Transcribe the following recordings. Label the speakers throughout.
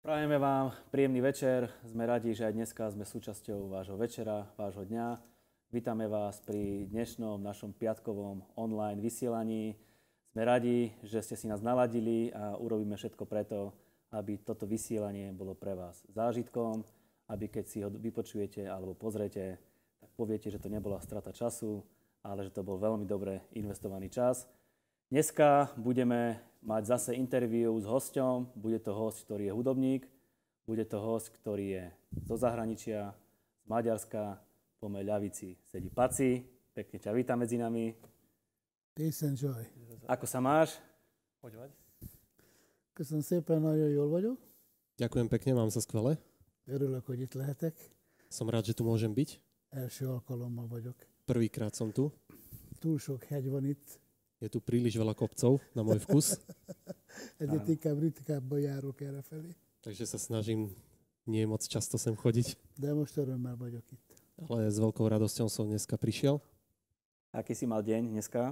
Speaker 1: Prajeme vám príjemný večer. Sme radi, že aj dneska sme súčasťou vášho večera, vášho dňa. Vítame vás pri dnešnom našom piatkovom online vysielaní. Sme radi, že ste si nás naladili a urobíme všetko preto, aby toto vysielanie bolo pre vás zážitkom, aby keď si ho vypočujete alebo pozrete, tak poviete, že to nebola strata času, ale že to bol veľmi dobre investovaný čas. Dneska budeme mať zase interview s hosťom. Bude to host, ktorý je hudobník. Bude to host, ktorý je zo zahraničia, z Maďarska. Po mojej ľavici sedí Paci. Pekne ťa vítam medzi nami.
Speaker 2: Peace and joy.
Speaker 1: Ako sa máš?
Speaker 3: Hogy vagy?
Speaker 2: Köszönöm szépen, nagyon jól vagyok.
Speaker 3: Ďakujem pekne, mám sa skvele.
Speaker 2: Örülök, hogy itt lehetek.
Speaker 3: Som rád, že tu môžem byť.
Speaker 2: Első alkalommal vagyok.
Speaker 3: Prvýkrát som tu.
Speaker 2: Túl sok hegy van itt.
Speaker 3: Je tu príliš veľa kopcov na môj vkus.
Speaker 2: Egyet inkább ritkábban járok errefelé.
Speaker 3: Takže sa snažím nie moc často sem chodiť.
Speaker 2: De most örömmel vagyok itt.
Speaker 3: Ale s veľkou radosťou som dneska prišiel.
Speaker 1: Aký si mal deň dneska?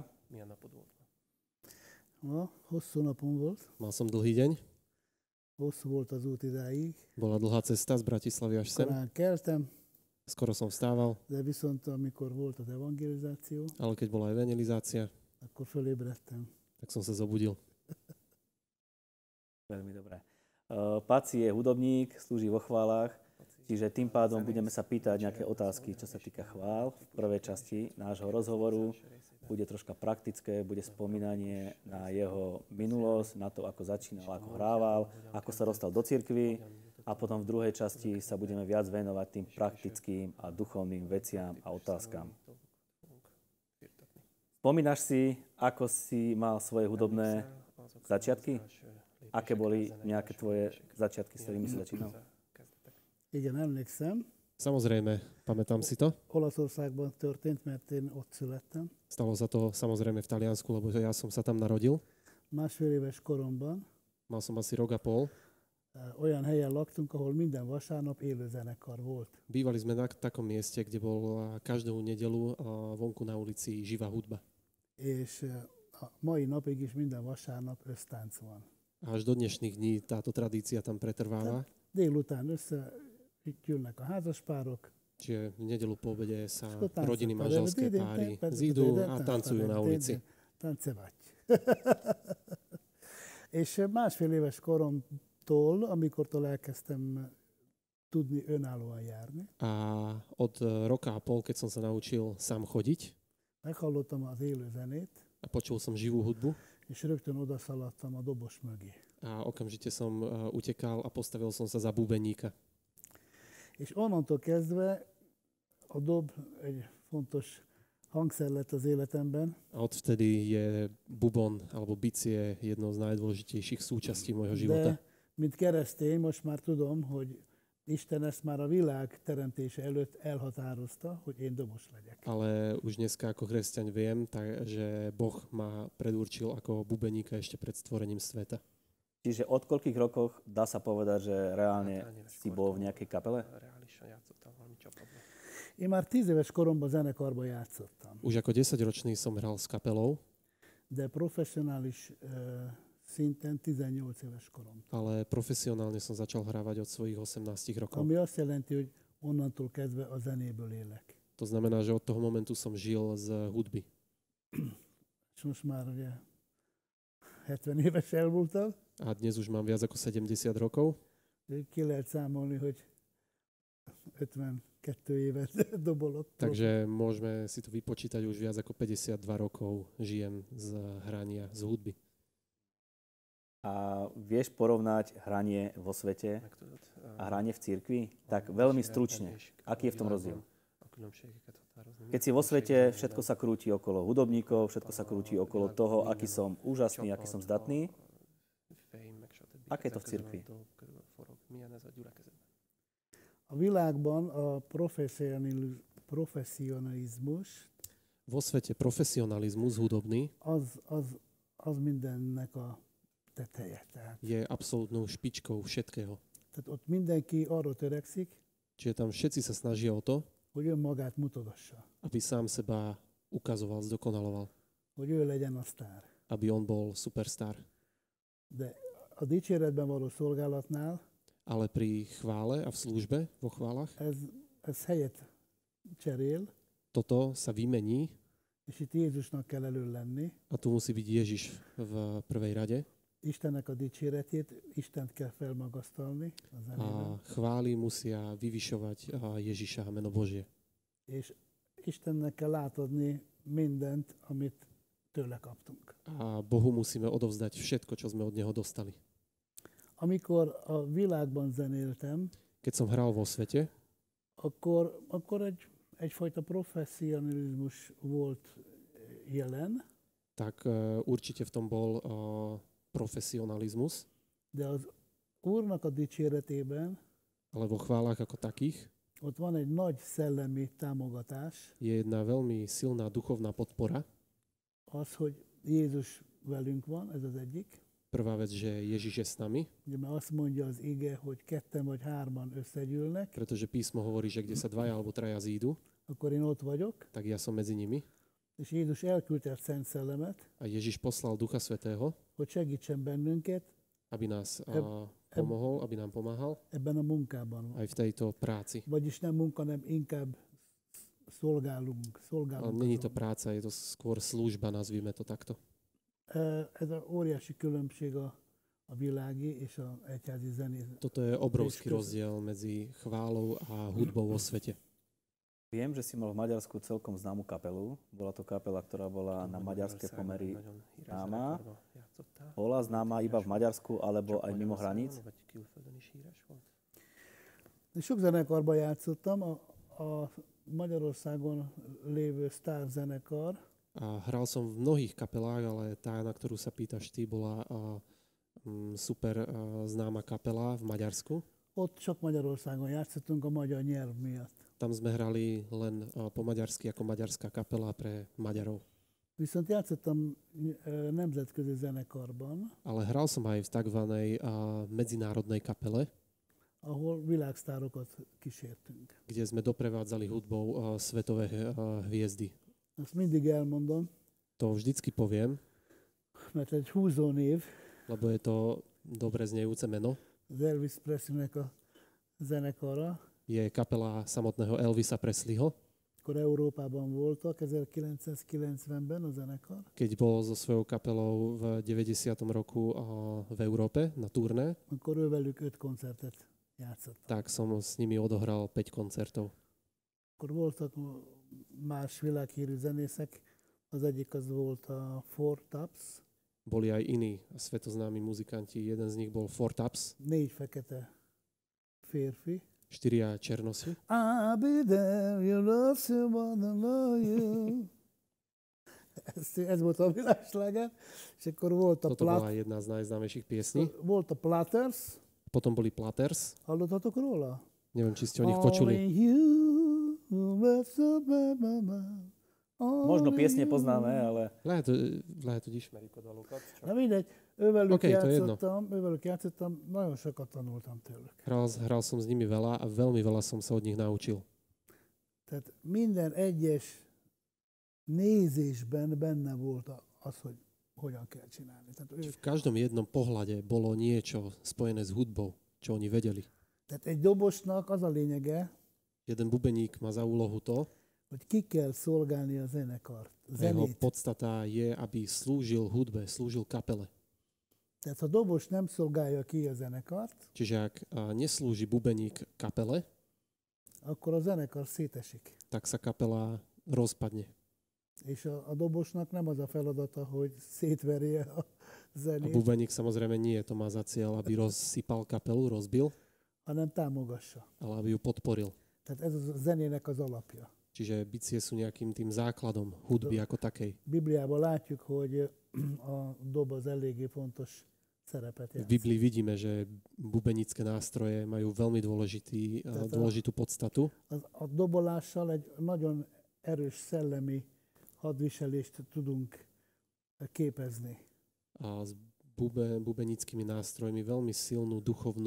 Speaker 2: No, hosszú napom volt.
Speaker 3: Mal som dlhý deň.
Speaker 2: Hosszú volt az út idáig.
Speaker 3: Bola dlhá cesta z Bratislavy až sem.
Speaker 2: Korán keltem,
Speaker 3: Skoro som vstával,
Speaker 2: de viszont amikor volt az evangelizáció,
Speaker 3: ale keď bola evangelizácia,
Speaker 2: akkor fölébredtem.
Speaker 3: tak som sa zobudil.
Speaker 1: Veľmi dobré. Paci je hudobník, slúži vo chválach, čiže tým pádom budeme sa pýtať nejaké otázky, čo sa týka chvál. V prvej časti nášho rozhovoru bude troška praktické, bude spomínanie na jeho minulosť, na to, ako začínal, ako hrával, ako sa dostal do cirkvi a potom v druhej časti sa budeme viac venovať tým praktickým a duchovným veciam a otázkam. Spomínaš si, ako si mal svoje hudobné začiatky? Aké boli nejaké tvoje začiatky, s ktorými si začínal?
Speaker 2: Igen, emlékszem.
Speaker 3: Samozrejme, pamätám si to.
Speaker 2: Olaszországban történt, mert én ott születtem.
Speaker 3: Stalo sa to samozrejme v Taliansku, lebo ja som sa tam narodil.
Speaker 2: Másfél éves koromban
Speaker 3: Mal som asi rok a pol.
Speaker 2: olyan helyen laktunk, ahol minden vasárnap élőzenekar volt.
Speaker 3: Bývali sme na takom mieste, kde bol každú nedelu vonku na ulici živá hudba.
Speaker 2: És a mai napig is minden vasárnap össztánc van.
Speaker 3: A až do dnešných dní táto tradícia tam pretrváva.
Speaker 2: Délután itt jönnek a házaspárok,
Speaker 3: Čiže v nedelu po obede sa
Speaker 2: és akkor táncol.
Speaker 3: rodiny manželské páry zídu a tancujú na ulici.
Speaker 2: Tancevágy. És másfél éves koromtól, amikortól elkezdtem tudni önállóan járni,
Speaker 3: A od roka a pol, keď som sa naučil sám chodiť
Speaker 2: meghallottam az élő zenét,
Speaker 3: a počul som živú hudbu
Speaker 2: és rögtön odaszaladtam a dobos mögé.
Speaker 3: a okamžite som utekal a postavil som sa za bubeníka.
Speaker 2: És onnantól kezdve a dob egy fontos hangszer lett az életemben,
Speaker 3: A odvtedy je bubon alebo bicie jednou z najdôležitejších súčastí môjho života.
Speaker 2: de mint keresztény most már tudom, hogy Isten ezt már a világ teremtése előtt elhatározta, hogy én dobos legyek.
Speaker 3: Ale už dneska ako kresťan viem, že Boh ma predurčil ako bubeníka ešte pred stvorením sveta.
Speaker 1: Čiže od koľkých rokoch dá sa povedať, že reálne si bol v nejakej kapele?
Speaker 2: Én már 10 éves koromban zenekarban játszottam,
Speaker 3: Už ako 10-ročný som hral s kapelou,
Speaker 2: de professzionális szinten 18 éves korom.
Speaker 3: ale profesionálne som začal hrávať od svojich 18 rokov.
Speaker 2: Ami azt jelenti, hogy onnantól kezdve a zenéből élek.
Speaker 3: To znamená, že od toho momentu som žil z hudby.
Speaker 2: És most már ugye 70 éves elmúltam,
Speaker 3: A dnes už mám viac ako 70 rokov,
Speaker 2: ki lehet számolni, hogy 52 évet dobolok.
Speaker 3: takže môžeme si to vypočítať, už viac ako 52 rokov žijem z hrania, z hudby.
Speaker 1: A vieš porovnať hranie vo svete a hranie v cirkvi? Tak veľmi stručne. Aký je v tom rozdiel? Keď si vo svete, všetko sa krúti okolo hudobníkov, všetko sa krúti okolo toho, aký som úžasný, aký som zdatný. Aké je to v cirkvi?
Speaker 2: A világban a professzionalizmus
Speaker 3: Vo svete profesionalizmus hudobný
Speaker 2: az mindennek a teteje.
Speaker 3: je absolútnou špičkou všetkého.
Speaker 2: Tehát ott mindenki arra törekszik,
Speaker 3: Čiže tam všetci sa snažia o to,
Speaker 2: hogy önmagát mutatassa,
Speaker 3: aby sám seba ukazoval, zdokonaloval.
Speaker 2: hogy ő legyen a sztár.
Speaker 3: Aby on bol superstar.
Speaker 2: De a dicséretben való szolgálatnál
Speaker 3: ale pri chvále a v službe, vo chválach,
Speaker 2: ez helyet cserél,
Speaker 3: toto sa vymení
Speaker 2: és itt Jézusnak kell elő lenni.
Speaker 3: a tu musí byť Ježiš v prvej rade
Speaker 2: Istennek a dicséretét, Istent kell felmagasztalni a
Speaker 3: a
Speaker 2: zenében.
Speaker 3: chvály musia vyvyšovať Ježiša a meno Božie.
Speaker 2: És Istennek kell átadni mindent, amit tőle kaptunk.
Speaker 3: A Bohu musíme odovzdať všetko, čo sme od Neho dostali.
Speaker 2: Amikor a világban zenéltem,
Speaker 3: Keď som hral vo svete,
Speaker 2: akkor egyfajta professzionalizmus volt jelen,
Speaker 3: tak určite v tom bol profesionalizmus,
Speaker 2: de az Úrnak a dicséretében
Speaker 3: ale vo chválach ako takých
Speaker 2: ott van egy nagy szellemi támogatás,
Speaker 3: je jedna veľmi silná duchovná podpora.
Speaker 2: az, hogy Jézus velünk van, ez az egyik.
Speaker 3: Prvá vec, že Ježiš je s nami,
Speaker 2: Ugye mert azt mondja az ige, hogy ketten vagy hárman összegyűlnek,
Speaker 3: pretože písmo hovorí, že kde sa dvaja alebo traja zídu,
Speaker 2: akkor én ott vagyok,
Speaker 3: tak ja som medzi nimi.
Speaker 2: és Jézus elküldte a Szent Szellemet,
Speaker 3: A Ježiš poslal Ducha Svätého,
Speaker 2: hogy segítsen bennünket
Speaker 3: aby nás pomohol, aby nám pomáhal
Speaker 2: ebben a munkában.
Speaker 3: aj v tejto práci.
Speaker 2: Vagyis nem munka, nem inkább szolgálunk.
Speaker 3: Ale není to práca, je to skôr služba, nazvime to takto.
Speaker 2: Ez az óriási különbség a világi és az egyházi zené.
Speaker 3: Toto je obrovský rozdiel medzi chválou a hudbou vo svete.
Speaker 1: Viem, že si mal v Maďarsku celkom známu kapelu. Bola to kapela, ktorá bola na maďarské pomery známa. Bola známa iba v Maďarsku alebo aj mimo hraníc?
Speaker 2: Sok zenekarban játszottam, a Magyarországon lévő Sztár zenekar,
Speaker 3: A hral som v mnohých kapelách, ale tá, na ktorú sa pýtaš ty, bola super známa kapela v Maďarsku.
Speaker 2: ott csak Magyarországon játszottunk a magyar nyelv miatt.
Speaker 3: Tam sme hrali len po maďarsky ako maďarská kapela pre Maďarov.
Speaker 2: Viszont játszottam nemzetközi zenekarban,
Speaker 3: Ale hral som aj v tzv. Medzinárodnej kapele,
Speaker 2: ahol világsztárokat kísértünk.
Speaker 3: kde sme doprevádzali hudbou svetové hviezdy.
Speaker 2: Azt mindig elmondom,
Speaker 3: To vždycky poviem,
Speaker 2: mert egy húzónév,
Speaker 3: lebo je to dobre znejúce meno.
Speaker 2: az Elvis Presleynek a zenekara,
Speaker 3: Je kapela samotného Elvisa Presleyho,
Speaker 2: akkor Európában voltak 1990-ben a zenekar,
Speaker 3: keď bol so svojou kapelou v 90. roku v Európe na turné,
Speaker 2: akkor ővelük 5 koncertet játszott.
Speaker 3: tak som s nimi odohral 5 koncertov.
Speaker 2: Akkor voltak más világhírű zenészek, az egyik az volt a Four Tops,
Speaker 3: Boli aj iní svetoznámi muzikanti, jeden z nich bol Four Tops,
Speaker 2: 4 fekete férfi.
Speaker 3: 4 černosy.
Speaker 2: I'll be there, you love someone to love you. Ez volt a világsláger, és akkor volt a
Speaker 3: Toto bola jedna z najznámejších piesní.
Speaker 2: volt a Platters,
Speaker 3: Potom boli Platters.
Speaker 2: hallottatok róla?
Speaker 3: Neviem, či ste o nich počuli.
Speaker 2: Only you were so bad, mama.
Speaker 1: Možno piesne poznáme, ale
Speaker 3: Lehet, hogy ismerik oda Lukat.
Speaker 2: Na mindegy, ővelük
Speaker 3: Oké, to je jedno.
Speaker 2: játszottam, nagyon sokat tanultam tőlük.
Speaker 3: Hral som s nimi veľa a veľmi veľa som sa od nich naučil.
Speaker 2: Tehát minden egyes nézésben benne volt az, hogy hogyan kell csinálni.
Speaker 3: V každom jednom pohľade bolo niečo spojené s hudbou, čo oni vedeli.
Speaker 2: Tehát egy dobosnak az a lényege,
Speaker 3: Jeden bubeník má za úlohu to,
Speaker 2: hogy ki kell szolgálni a zenekart, a
Speaker 3: a jeho
Speaker 2: zenét.
Speaker 3: podstata je, aby slúžil hudbe, slúžil kapele.
Speaker 2: Tehát ha dobos nem szolgálja ki a zenekart,
Speaker 3: Čiže ak neslúži bubeník kapele,
Speaker 2: akkor a zenekar szétesik.
Speaker 3: tak sa kapela rozpadne.
Speaker 2: És a dobosnak nem az a feladata, hogy szétverje a
Speaker 3: A
Speaker 2: zenét,
Speaker 3: bubeník samozrejme nie, to má za cieľ, aby rozsypal kapelu, rozbil,
Speaker 2: hanem támogassa.
Speaker 3: ale aby ju podporil.
Speaker 2: Tehát ez a zenének az alapja.
Speaker 3: Čiže bicie sú nejakým tým základom hudby ako takej.
Speaker 2: Bibliában látjuk, hogy a dob az eléggé fontos szerepet
Speaker 3: V
Speaker 2: játszik.
Speaker 3: Biblii vidíme, že bubenické nástroje majú veľmi dôležitú podstatu.
Speaker 2: A dobolással egy nagyon erős szellemi hadviselést tudunk képezni.
Speaker 3: A s bubenickými nástrojmi veľmi silnú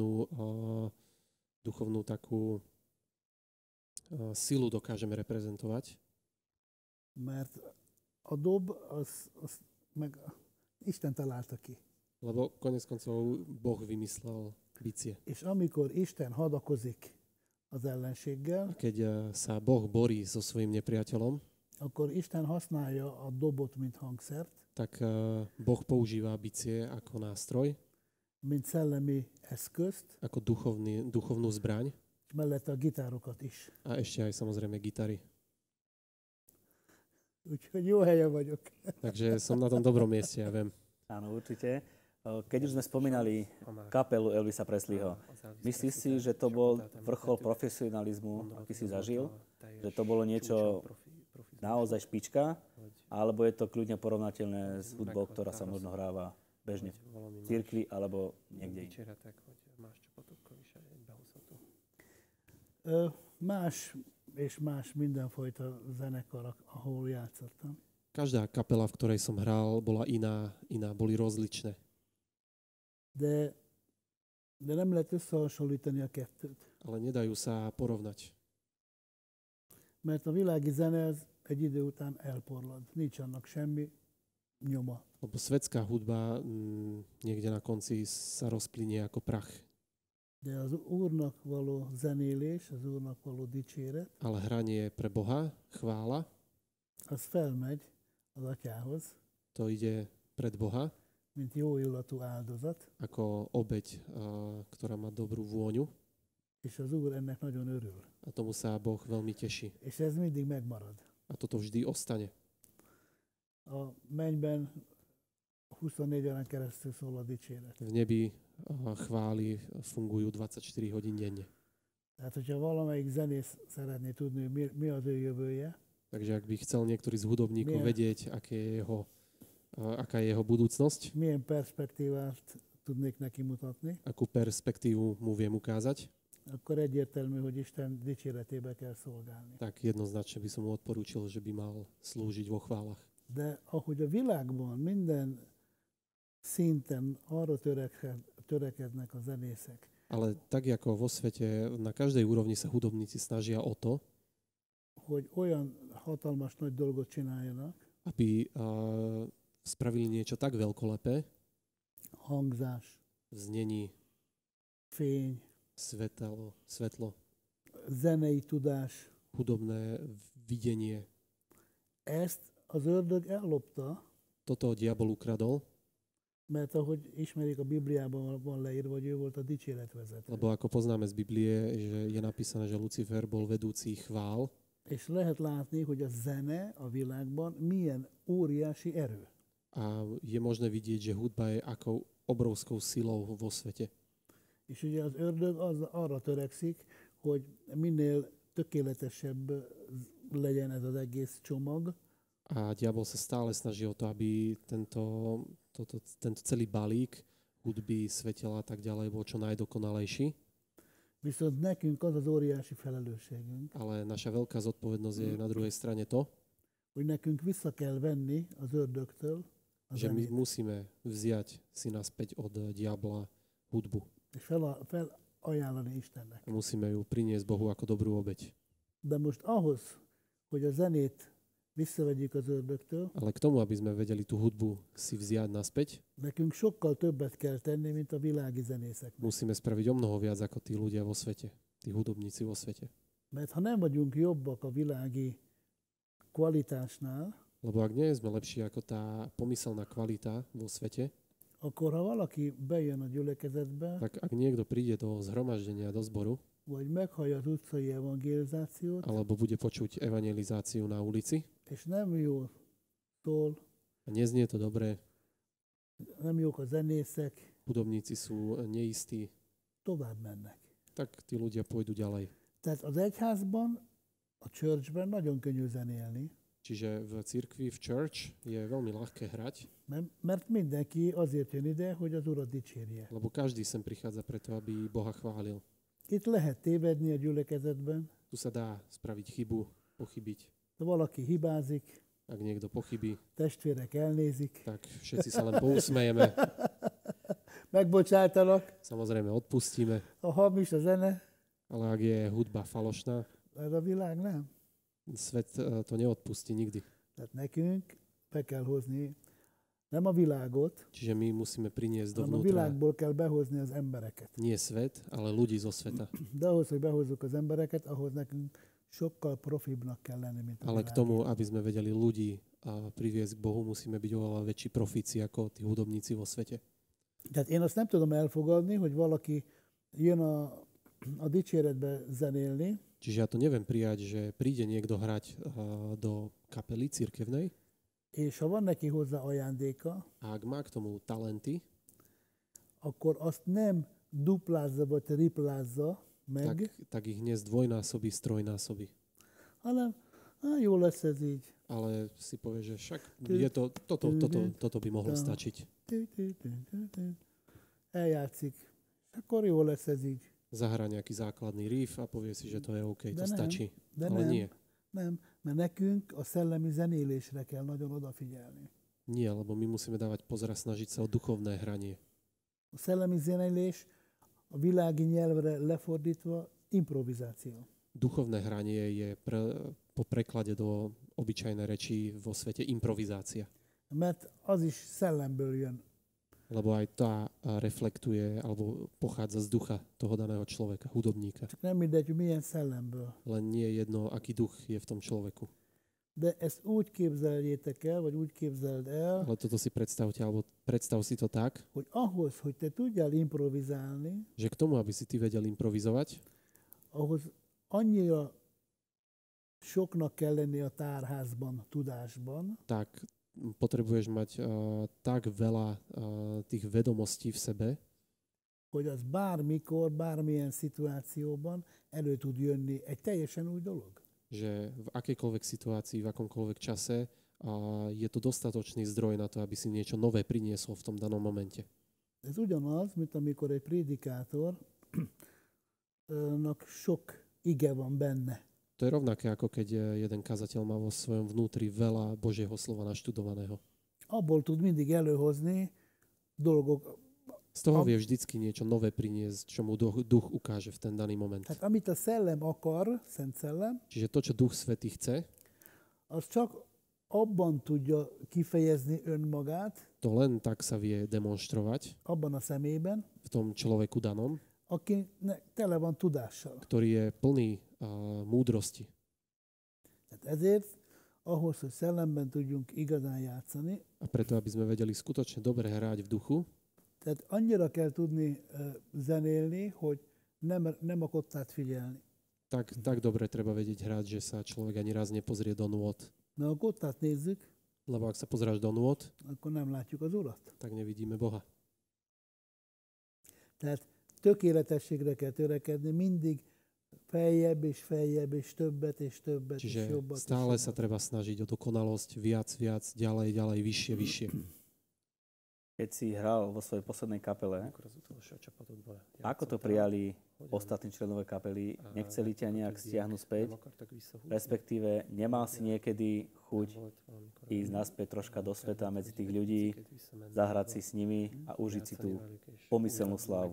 Speaker 3: duchovnú takú silu dokážeme reprezentovať.
Speaker 2: Mert a dob, az meg Isten találta ki.
Speaker 3: Lebo konec koncov Boh vymyslel bicie.
Speaker 2: És amikor Isten hadakozik az ellenséggel,
Speaker 3: A keď sa Boh borí so svojím nepriateľom,
Speaker 2: akkor Isten használja a dobot, mint hangszert,
Speaker 3: tak Boh používa bicie ako nástroj,
Speaker 2: mint szellemi eszközt,
Speaker 3: ako duchovnú zbraň
Speaker 2: és mellette a gitárokat is.
Speaker 3: a ešte aj samozrejme gitary.
Speaker 2: Úgyhogy jó helyen vagyok.
Speaker 3: Takže som na tom dobrom mieste, ja viem.
Speaker 1: Áno, určite. Keď už sme spomínali kapelu Elvisa Presleyho, myslíš si, že to bol vrchol profesionalizmu, aký si zažil? Že to bolo niečo naozaj špička? Alebo je to kľudne porovnateľné s hudbou, ktorá sa možno hráva bežne v cirkvi alebo niekde inde?
Speaker 2: Más és más mindenfajta zenekar, ahol játszottam.
Speaker 3: Každá kapela, v ktorej som hral, bola iná, boli rozličné.
Speaker 2: De nem lehet összehasonlítani a kettőt.
Speaker 3: Ale nedajú sa porovnať.
Speaker 2: Mert a világi zene az egy idő után elporlad. Nincs annak semmi nyoma.
Speaker 3: Lebo svetská hudba niekde na konci sa rozplynie ako prach.
Speaker 2: De az Úrnak való zenélés, az Úrnak való dicséret,
Speaker 3: Ale hranie pre Boha, chvála,
Speaker 2: az felmegy az Atyához,
Speaker 3: to ide pred Boha
Speaker 2: mint jó illatú áldozat,
Speaker 3: ako obeť, ktorá má dobrú vôňu.
Speaker 2: és az Úr ennek nagyon örül.
Speaker 3: A tomu sa Boh veľmi teší.
Speaker 2: És ez mindig megmarad.
Speaker 3: A toto vždy ostane.
Speaker 2: A mennyben 24 órán keresztül szól a dicséret.
Speaker 3: V nebi chvály fungujú 24 hodín denne.
Speaker 2: Tehát, hogyha valamelyik zenész szeretné tudni, hogy mi az ő jövője,
Speaker 3: Takže ak by chcel niektorý z hudobníkov
Speaker 2: Nie.
Speaker 3: vedieť, aká je jeho budúcnosť,
Speaker 2: milyen perspektívát tudnék neki mutatni,
Speaker 3: akú perspektívu mu viem ukázať,
Speaker 2: akkor egyértelmű, hogy Isten dicséretébe kell szolgálni.
Speaker 3: tak jednoznačne by som mu odporúčil, že by mal slúžiť vo chválach.
Speaker 2: De ahogy a világban minden szinten arra törekednek a zenészek,
Speaker 3: Ale tak ako vo svete, na každej úrovni sa hudobníci snažia o to,
Speaker 2: hogy olyan hatalmas nagy dolgot csináljanak,
Speaker 3: aby spravili niečo tak veľkolepé
Speaker 2: hangzás,
Speaker 3: v znení,
Speaker 2: fény,
Speaker 3: svetlo,
Speaker 2: zenei tudás.
Speaker 3: hudobné videnie.
Speaker 2: Ezt az ördög ellopta,
Speaker 3: Toto diabol ukradol,
Speaker 2: mert ahogy ismerik, a Bibliában van leírva, hogy ő volt a dicséretvezető.
Speaker 3: lebo ako poznáme z Biblie, že je napísané, že Lucifer bol vedúci chvál
Speaker 2: És lehet látni, hogy a zene a világban milyen óriási erő.
Speaker 3: a je možné vidieť, že hudba je ako obrovskou silou vo svete.
Speaker 2: És ugye az ördög arra törekszik, hogy minél tökéletesebb legyen ez az egész csomag,
Speaker 3: A diabol sa stále snaží o to, aby tento celý balík hudby, svetela a tak ďalej bol čo najdokonalejší.
Speaker 2: viszont nekünk az az óriási felelősségünk,
Speaker 3: Ale naša veľká zodpovednosť je na druhej strane to,
Speaker 2: hogy nekünk vissza kell venni az ördögtől a
Speaker 3: že my
Speaker 2: zenét,
Speaker 3: musíme vziať si naspäť od diabla hudbu.
Speaker 2: és felajánlani Istennek.
Speaker 3: A musíme ju priniesť Bohu ako dobrú obeť.
Speaker 2: De most ahhoz, hogy a zenét visszavegyük az ördögtől,
Speaker 3: Ale k tomu, aby sme vedeli tú hudbu si vziať naspäť,
Speaker 2: nekünk sokkal többet kell tenni, mint a világi zenészeknek.
Speaker 3: musíme spraviť o mnoho viac ako tí ľudia vo svete, tí hudobníci vo svete.
Speaker 2: Mert ha nem vagyunk jobbak a világi kvalitásnál,
Speaker 3: Lebo ak nie sme lepší ako tá pomyselná kvalita vo svete,
Speaker 2: akkor ha valaki bejön a gyülekezetbe,
Speaker 3: tak ak niekto príde do zhromaždenia, do zboru,
Speaker 2: vagy meghallja az utcai evangelizációt,
Speaker 3: alebo bude počuť evangelizáciu na ulici
Speaker 2: és nem jól szól,
Speaker 3: a neznie to dobre,
Speaker 2: nem jók a zenészek,
Speaker 3: hudobníci sú neistí,
Speaker 2: tovább mennek.
Speaker 3: tak tí ľudia pôjdu ďalej.
Speaker 2: Tehát az egyházban, a churchben nagyon könnyű zenélni,
Speaker 3: Čiže v cirkvi, v church je veľmi ľahké hrať,
Speaker 2: mert mindenki azért jön ide, hogy az Urat dicsérje.
Speaker 3: lebo každý sem prichádza preto, aby Boha chválil.
Speaker 2: Itt lehet tévedni a gyülekezetben,
Speaker 3: Tu sa dá spraviť chybu, pochybiť.
Speaker 2: de valaki hibázik,
Speaker 3: Ak niekto pochybí,
Speaker 2: testvérek elnézik,
Speaker 3: tak všetci sa len pousmejeme,
Speaker 2: megbocsátanak,
Speaker 3: samozrejme odpustíme,
Speaker 2: a hamis a zene,
Speaker 3: ale ak je hudba falošná,
Speaker 2: ez a világ nem.
Speaker 3: svet to neodpustí nikdy.
Speaker 2: Tehát nekünk be kell hozni Nem a világot,
Speaker 3: Čiže my musíme priniesť
Speaker 2: hanem a
Speaker 3: dovnútra
Speaker 2: világból kell behozni az embereket.
Speaker 3: nie svet, ale ľudí zo sveta.
Speaker 2: De ahhoz, hogy behozzuk az embereket, ahhoz nekünk sokkal profibbnak kell lenni, mint a
Speaker 3: Ale k
Speaker 2: világ.
Speaker 3: tomu, aby sme vedeli ľudí priviesť k Bohu, musíme byť oveľa väčší profíci ako tí hudobníci vo svete.
Speaker 2: Tehát én azt nem tudom elfogadni, hogy valaki jön a dicséretbe zenélni,
Speaker 3: Čiže ja to neviem prijať, že príde niekto hrať do kapely cirkevnej
Speaker 2: és ha van neki hozzá ajándéka,
Speaker 3: a ak má k tomu talenty,
Speaker 2: akkor azt nem duplázza vagy triplázza meg,
Speaker 3: tak ich nezdvojnásobí, strojnásobí.
Speaker 2: hanem jó lesz ez így.
Speaker 3: Ale si povie, že však je toto by mohlo stačiť.
Speaker 2: Eljátszik. Akkor jó lesz ez így.
Speaker 3: Zahrá nejaký základný riff a povie si, že to je OK, to
Speaker 2: De nem,
Speaker 3: stačí.
Speaker 2: de
Speaker 3: Ale
Speaker 2: nem.
Speaker 3: nie.
Speaker 2: Nem, mert nekünk a szellemi zenélésre kell nagyon odafigyelni.
Speaker 3: Nie, lebo my musíme dávať pozor a snažiť sa o duchovné hranie.
Speaker 2: A szellemi zenélés a világi nyelvre lefordítva improvizáció.
Speaker 3: Duchovné hranie je po preklade do obyčajnej reči vo svete improvizácia.
Speaker 2: Mert az is szellemből jön.
Speaker 3: Lebo aj tá reflektuje alebo pochádza z ducha toho daného človeka, hudobníka.
Speaker 2: Csak nem mindegy, hogy milyen szellemből.
Speaker 3: Len nie je jedno, aký duch je v tom človeku.
Speaker 2: De ezt úgy képzeljétek el, vagy úgy képzeld el,
Speaker 3: Ale toto si predstavte, alebo predstav si to tak,
Speaker 2: hogy ahhoz, hogy te tudjál improvizálni,
Speaker 3: že k tomu, aby si ty vedel improvizovať,
Speaker 2: ahhoz annyira soknak kell lenni a tárházban, tudásban,
Speaker 3: tak potrebuješ mať tak veľa tých vedomostí v sebe,
Speaker 2: hogy az bármikor, bármilyen szituációban elő tud jönni egy teljesen új dolog.
Speaker 3: že v akejkoľvek situácii, v akomkoľvek čase je to dostatočný zdroj na to, aby si niečo nové priniesol v tom danom momente.
Speaker 2: Ez ugyanaz, mint amikor egy prédikátornak sok ige van benne.
Speaker 3: To je rovnaké, ako keď jeden kazateľ má vo svojom vnútri veľa Božieho slova naštudovaného.
Speaker 2: Abból tud mindig előhozni dolgok.
Speaker 3: Z toho vie vždycky niečo nové priniesť, čo mu duch ukáže v ten daný moment.
Speaker 2: Tehát amit a szellem akar, Szent Szellem,
Speaker 3: Čiže to, čo Duch Svätý chce,
Speaker 2: az csak abban tudja kifejezni önmagát,
Speaker 3: to len tak sa vie demonštrovať
Speaker 2: abban a szemében,
Speaker 3: v tom človeku danom,
Speaker 2: aki tele van tudással.
Speaker 3: ktorý je plný múdrosti.
Speaker 2: Tehát ezért ahhoz, hogy szellemben tudjunk igazán játszani,
Speaker 3: A preto, aby sme vedeli skutočne dobre hrať v duchu,
Speaker 2: tehát annyira kell tudni zenélni, hogy nem a kottát figyelni.
Speaker 3: tak dobre treba vedieť hrať, že sa človek ani raz nepozrie do nôd.
Speaker 2: Mert a kottát nézzük,
Speaker 3: Lebo ak sa pozráš do nôd,
Speaker 2: akkor nem látjuk az Urat.
Speaker 3: tak nevidíme Boha.
Speaker 2: Tehát tökéletességre kell törekedni, mindig feljebb és többet és
Speaker 3: Čiže
Speaker 2: jobbat.
Speaker 3: stále sa treba snažiť o dokonalosť, viac, ďalej, vyššie.
Speaker 1: Keď si hral vo svojej poslednej kapele, ako to prijali ostatní členové kapely? Nechceli ťa nejak stiahnuť späť? Respektíve, nemal si niekedy chuť ísť naspäť troška do sveta medzi tých ľudí, zahrať si s nimi a užiť si tú pomyselnú slávu?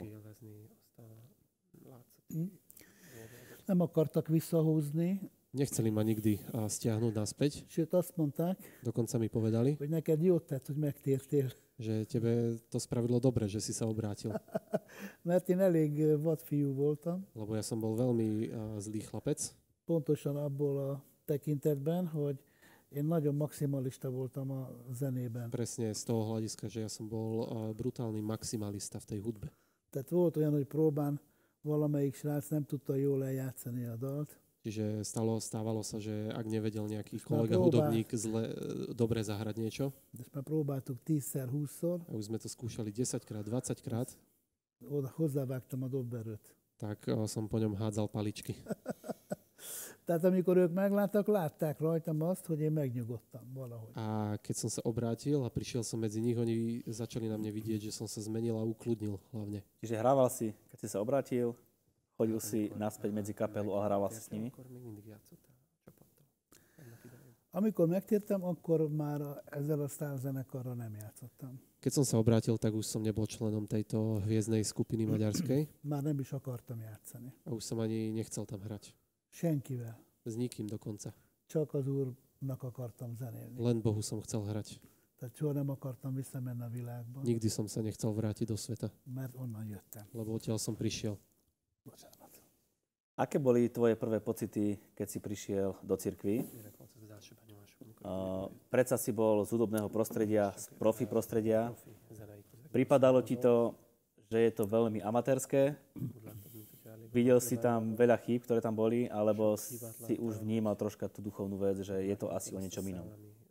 Speaker 2: Nem akartak visszahúzni,
Speaker 3: Nechceli ma nikdy stiahnuť naspäť.
Speaker 2: sőt azt mondták,
Speaker 3: Dokonca mi povedali,
Speaker 2: hogy neked jót tett, hogy megtértél.
Speaker 3: že tebe to spravilo dobre, že si sa obrátil.
Speaker 2: Mert én elég vadfiú voltam,
Speaker 3: Lebo ja som bol veľmi zlý chlapec.
Speaker 2: pontosan abból a tekintetben, hogy én nagyon maximalista voltam a zenében.
Speaker 3: Presne z toho hľadiska, že ja som bol brutálny maximalista v tej hudbe.
Speaker 2: Tehát volt olyan, hogy próbán valamelyik srác nem tudta jól eljátszani a dalt,
Speaker 3: Čiže stávalo sa, že ak nevedel nejaký
Speaker 2: Už ma
Speaker 3: kolega
Speaker 2: próbál.
Speaker 3: hudobník dobre zahrať niečo,
Speaker 2: és már próbáltuk 10-szer, 20-szor,
Speaker 3: a už sme to skúšali 10-krát, 20-krát,
Speaker 2: oda hozzávágtam a dobberőt.
Speaker 3: tak som po ňom hádzal paličky.
Speaker 2: Tehát amikor ők megláttak, látták rajtam azt, hogy én megnyugodtam valahogy.
Speaker 3: A keď som sa obrátil a prišiel som medzi nich, oni začali na mne vidieť, že som sa zmenil a ukludnil hlavne.
Speaker 1: Čiže hrával si, keď si sa obrátil, chodil si naspäť medzi kapelu a hrával si s nimi?
Speaker 2: Amikor megtértem, akkor már ezzel a sztárzenekarral nem játszottam.
Speaker 3: Keď som sa obrátil, tak už som nebol členom tejto hviezdnej skupiny maďarskej
Speaker 2: Már nem is akartam játszani.
Speaker 3: a už som ani nechcel tam hrať.
Speaker 2: Senkivel.
Speaker 3: S nikým dokonca.
Speaker 2: Csak az Úrnak akartam zenélni.
Speaker 3: Len Bohu som chcel hrať.
Speaker 2: Tehát soha nem akartam visszamenni a világba,
Speaker 3: Nikdy som sa nechcel vrátiť do sveta,
Speaker 2: mert onnan jöttem.
Speaker 3: lebo odtiaľ som prišiel.
Speaker 2: Bocsánat.
Speaker 1: Aké boli tvoje prvé pocity, keď si prišiel do cirkvi? Predsa si bol z hudobného prostredia, z profi prostredia. Pripadalo ti to, že je to veľmi amatérske? Videl si tam veľa chýb, ktoré tam boli, alebo si už vnímal troška tú duchovnú vec, že je to asi o niečom inom?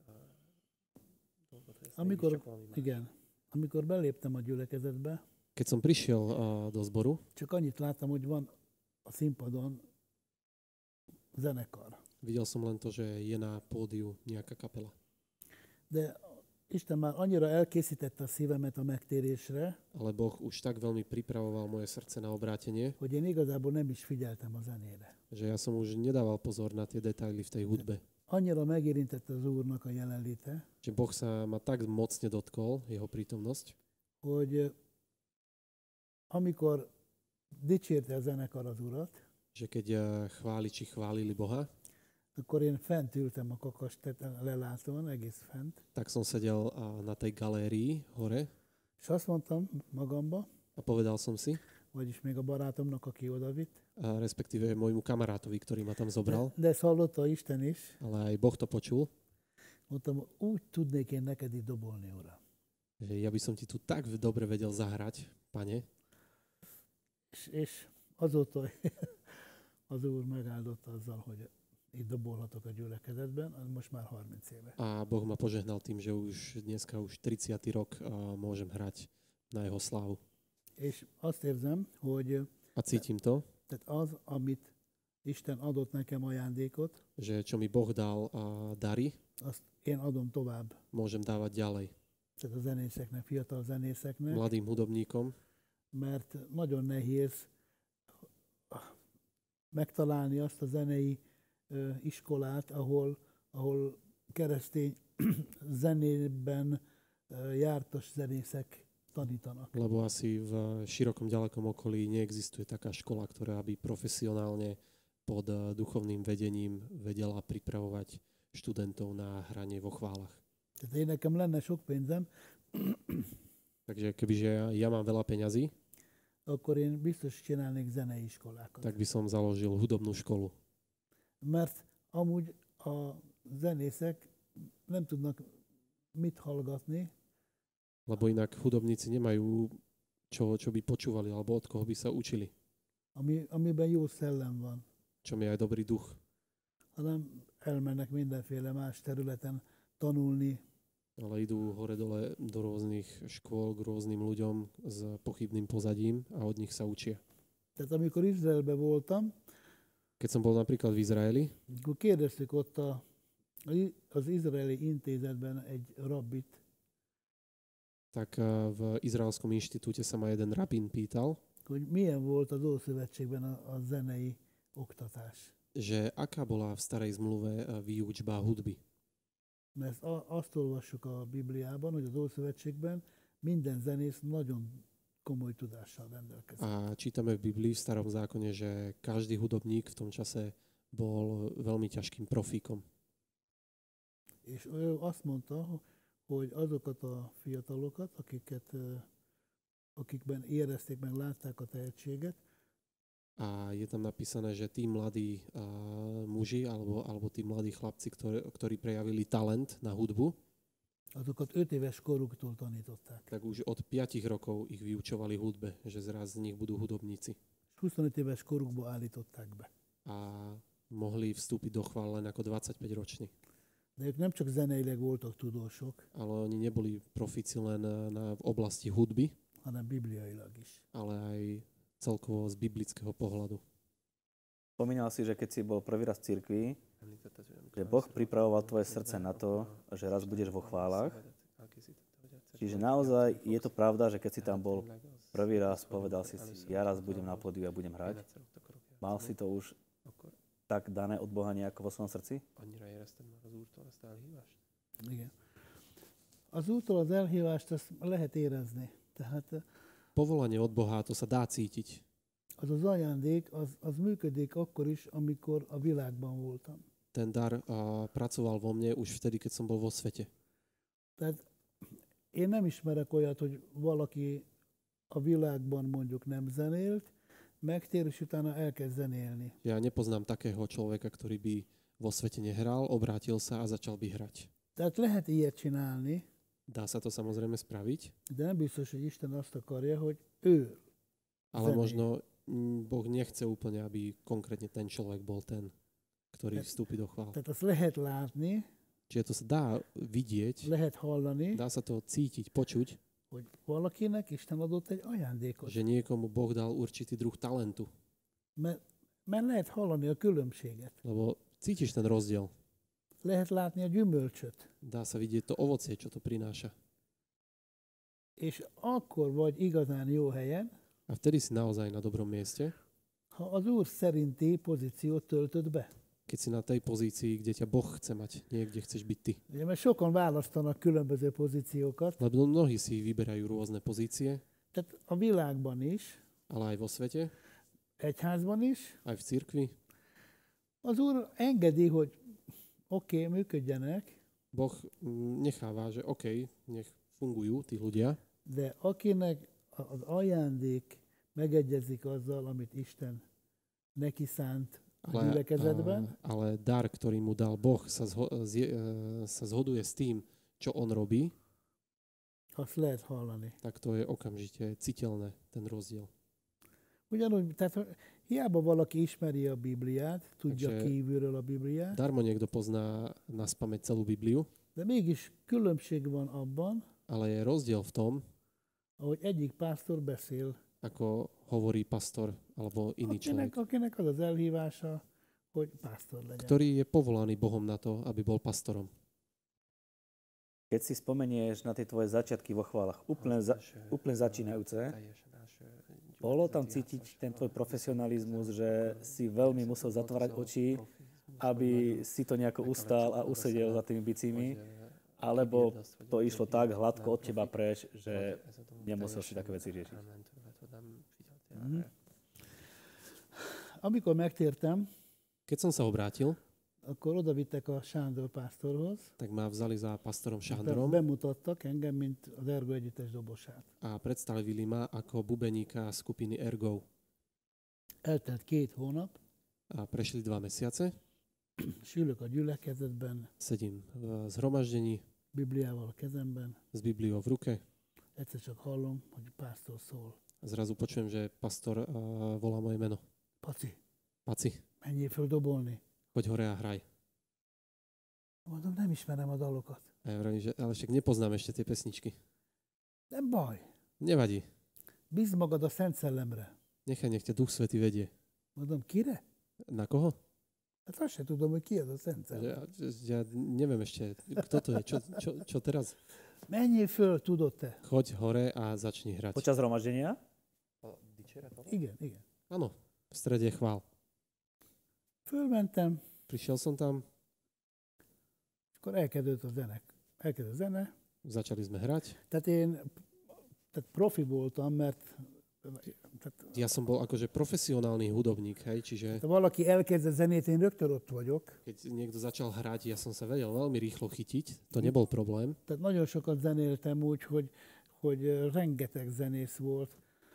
Speaker 2: Amikor beléptem a gyülekezetbe,
Speaker 3: Keď som prišiel do zboru,
Speaker 2: csak annyit láttam, hogy van a színpadon zenekar.
Speaker 3: videl som len to, že je na pódiu nejaká kapela.
Speaker 2: De Isten már annyira elkészítette a szívemet a megtérésre,
Speaker 3: Ale Boh už tak veľmi pripravoval moje srdce na obrátenie,
Speaker 2: hogy én igazából nem is figyeltem a zenére.
Speaker 3: že ja som už nedával pozor na tie detaily v tej hudbe.
Speaker 2: Annyira megérintette az Úrnak a jelenléte,
Speaker 3: Že Boh sa ma tak mocne dotkol, jeho prítomnosť,
Speaker 2: hogy amikor dicsérte a zenekar az Urat,
Speaker 3: že keď chváliči chválili Boha,
Speaker 2: akkor én fent ültem a kakas lelátón, egész fent,
Speaker 3: tak som sedel na tej galérii hore
Speaker 2: és azt mondtam magamba,
Speaker 3: a povedal som si,
Speaker 2: vagyis még a barátomnak, aki odavitt,
Speaker 3: respektíve môjmu kamarátovi, ktorý ma tam zobral,
Speaker 2: de ezt hallotta Isten is,
Speaker 3: ale aj Boh to počul,
Speaker 2: mondtam, úgy tudnék én neked itt dobolni, Uram.
Speaker 3: že ja by som ti tu tak dobre vedel zahrať, Pane.
Speaker 2: És azóta az Úr megáldotta azzal, hogy itt dobolhatok a gyülekezetben, most már 30 éve.
Speaker 3: A Boh ma požehnal tým, že už dneska už 30. rok môžem hrať na jeho slávu.
Speaker 2: És azt érzem, hogy
Speaker 3: A cítim to,
Speaker 2: tehát az, amit Isten adott nekem ajándékot,
Speaker 3: že čo mi Boh dal dary,
Speaker 2: azt én adom tovább.
Speaker 3: môžem dávať ďalej
Speaker 2: Tehát a zenészeknek, fiatal zenészeknek,
Speaker 3: mladým hudobníkom,
Speaker 2: mert nagyon nehéz megtalálni azt a zenei iskolát, ahol keresztény zenében jártas zenészek tanítanak.
Speaker 3: lebo asi v širokom ďalekom okolí neexistuje taká škola, ktorá by profesionálne pod duchovným vedením vedela pripravovať študentov na hranie vo chválach.
Speaker 2: Tehát én nekem lenne sok pénzem,
Speaker 3: Takže kebyže ja mám veľa peňazí,
Speaker 2: akkor én biztos csinálnék zenei iskolákat.
Speaker 3: tak by som založil hudobnú školu.
Speaker 2: Mert amúgy a zenészek nem tudnak mit hallgatni,
Speaker 3: Lebo inak hudobníci nemajú čo by počúvali, alebo od koho by sa učili.
Speaker 2: amiben jó szellem van,
Speaker 3: Čom je aj dobrý duch.
Speaker 2: hanem elmennek mindenféle más területen tanulni.
Speaker 3: Ale idú hore-dole do rôznych škôl k rôznym ľuďom s pochybným pozadím a od nich sa učia.
Speaker 2: Tehát amikor Izraelben voltam,
Speaker 3: Keď som bol napríklad v Izraeli,
Speaker 2: akkor kérdeztük ott az izraeli intézetben egy rabbit,
Speaker 3: tak v Izraelskom inštitúte sa ma jeden rabín pýtal,
Speaker 2: hogy milyen volt az Ószövetségben a zenei oktatás.
Speaker 3: že aká bola v starej zmluve výučba hudby.
Speaker 2: Mert azt olvassuk a Bibliában, hogy az Ószövetségben minden zenész nagyon komoly tudással rendelkezik.
Speaker 3: A čítame v Biblii v starom zákone, že každý hudobník v tom čase bol veľmi ťažkým profíkom.
Speaker 2: És ő azt mondta, hogy azokat a fiatalokat, akikben érezték meg, látták a tehetséget,
Speaker 3: A je tam napísané, že tí mladí muži alebo tí mladí chlapci, ktorí prejavili talent na hudbu,
Speaker 2: azokat 5 éves koruktól tanították.
Speaker 3: tak už od 5 rokov ich vyučovali hudbe, že zraz z nich budú hudobníci.
Speaker 2: 25 éves korukba állították be.
Speaker 3: A mohli vstúpiť do chvál len ako 25-roční.
Speaker 2: De ők nem csak zeneileg voltak tudósok,
Speaker 3: Ale oni neboli profíci len v oblasti hudby,
Speaker 2: hanem bibliailag is.
Speaker 3: ale aj celkovo z biblického pohľadu.
Speaker 1: Spomínal si, že keď si bol prvý raz v cirkvi, že Boh pripravoval tvoje srdce na to, že raz budeš vo chválach. Čiže naozaj je to pravda, že keď si tam bol prvý raz, povedal si, ja raz budem na pódiu a budem hrať. Mal si to už tak dané od Boha nejako vo svojom srdci?
Speaker 2: Igen. Az úttól az elhívást azt lehet érezni. Tehát
Speaker 3: Povolanie od Boha, to sa dá cítiť.
Speaker 2: az ajándék, az működik akkor is, amikor a világban voltam.
Speaker 3: Ten dar pracoval vo mne už vtedy, keď som bol vo svete.
Speaker 2: Tehát én nem ismerek olyat, hogy valaki a világban mondjuk nem zenélt, megtér, és utána elkezd zenélni.
Speaker 3: Ja nepoznám takého človeka, ktorý by vo svete nehral, obrátil sa a začal by hrať.
Speaker 2: Tehát lehet ilyet csinálni,
Speaker 3: Dá sa to samozrejme spraviť,
Speaker 2: de nem biztos, hogy Isten azt akarja, hogy ő
Speaker 3: ale
Speaker 2: zenél.
Speaker 3: možno Boh nechce úplne, aby konkrétne ten človek bol ten, ktorý vstúpi do chvál.
Speaker 2: Tehát azt lehet látni,
Speaker 3: Čiže to sa dá vidieť,
Speaker 2: lehet hallani,
Speaker 3: dá sa to cítiť, počuť,
Speaker 2: hogy valakinek Isten adott egy ajándékot.
Speaker 3: že niekomu Boh dal určitý druh talentu.
Speaker 2: Mert lehet hallani a különbséget.
Speaker 3: Lebo cítiš ten rozdiel.
Speaker 2: Lehet látni a gyümölcsöt.
Speaker 3: Dá sa vidieť to ovocie, čo to prináša.
Speaker 2: És akkor vagy igazán jó helyen,
Speaker 3: A vtedy si naozaj na dobrom mieste,
Speaker 2: ha az Úr szerinti pozíciót töltöd be.
Speaker 3: keď si na tej pozícii, kde ťa Boh chce mať, niekde chceš byť ty.
Speaker 2: Ugye, mert sokan választanak különböző pozíciókat,
Speaker 3: Lebo mnohí si vyberajú rôzne pozície,
Speaker 2: tehát a világban is,
Speaker 3: ale aj vo svete,
Speaker 2: egyházban is.
Speaker 3: aj v cirkvi.
Speaker 2: Az Úr engedi, hogy oké, működjenek,
Speaker 3: Boh necháva, že OK, nech fungujú tí ľudia,
Speaker 2: de akinek az ajándék megegyezik azzal, amit Isten neki szánt a gyülekezetben,
Speaker 3: ale dar, ktorý mu dal Boh, sa zhoduje s tým, čo on robí,
Speaker 2: azt lehet hallani.
Speaker 3: tak to je okamžite citeľné, ten rozdiel.
Speaker 2: Ugyanúgy, tehát hiába valaki ismeri a Bibliát, tudja
Speaker 3: Takže
Speaker 2: kívülről a Bibliát,
Speaker 3: Darmo niekto pozná naspamäť celú Bibliu,
Speaker 2: de mégis különbség van abban,
Speaker 3: ale je rozdiel v tom,
Speaker 2: ahogy egyik pásztor beszél,
Speaker 3: ako hovorí pastor alebo iný človek,
Speaker 2: akinek az az elhívása, hogy pásztor legyen.
Speaker 3: ktorý je povolaný Bohom na to, aby bol pastorom.
Speaker 1: Keď si spomenieš na tie tvoje začiatky vo chválach, úplne začínajúce, bolo tam cítiť ten tvoj profesionalizmus, že si veľmi musel zatvárať oči, aby si to nejako ustál a usedel za tými bicími, alebo to išlo tak hladko od teba preč, že nemusel si také veci riešiť.
Speaker 2: Amikor megtértem,
Speaker 3: Keď som sa obrátil,
Speaker 2: akkor oda vittek a Sándor pásztorhoz,
Speaker 3: tak ma vzali za pastorom Šándorom
Speaker 2: bemutattak engem, mint az Ergo együttes dobosát.
Speaker 3: a predstavili ma ako bubeníka skupiny Ergo.
Speaker 2: Eltelt 2 hónap,
Speaker 3: A prešli 2 mesiace,
Speaker 2: és ülök a gyülekezetben,
Speaker 3: sedím v zhromaždení
Speaker 2: Bibliával a kezemben,
Speaker 3: s Bibliou v ruke
Speaker 2: egyszer csak hallom, hogy pásztor szól.
Speaker 3: a zrazu počujem, že pastor volá moje meno.
Speaker 2: Paci,
Speaker 3: Paci,
Speaker 2: menjél föl dobolni.
Speaker 3: poď hore a hraj.
Speaker 2: Mondom, nem ismerem a dalokat.
Speaker 3: A ja vravím, že ale však nepoznám ešte tie pesničky.
Speaker 2: Nem baj,
Speaker 3: Nevadí,
Speaker 2: bízd magad a Szent Szellemre.
Speaker 3: nech ťa Duch Svätý vedie.
Speaker 2: Mondom, kire?
Speaker 3: Na koho?
Speaker 2: Hát azt se tudom, hogy ki az a Szent Szellem.
Speaker 3: Ja neviem ešte, kto to je, čo teraz?
Speaker 2: Menjél föl, tudod te?
Speaker 3: Choď hore a začni hrať.
Speaker 1: Počas zhromaždenia?
Speaker 2: Igen, igen.
Speaker 3: Áno, v strede chvál.
Speaker 2: Fölmentem,
Speaker 3: Prišiel som tam,
Speaker 2: és akkor elkezdődött a zene. Elkezdődött a zene.
Speaker 3: začali sme hrať.
Speaker 2: Tehát profi voltam, mert
Speaker 3: Ja som bol akože profesionálny hudobník, hej, čiže
Speaker 2: ha valaki elkezd a zenét, én rögtön ott vagyok.
Speaker 3: keď niekto začal hrať, ja som sa vedel veľmi rýchlo chytiť, to nebol problém.
Speaker 2: Tehát nagyon sokat zenéltem úgy, hogy rengeteg zenész volt,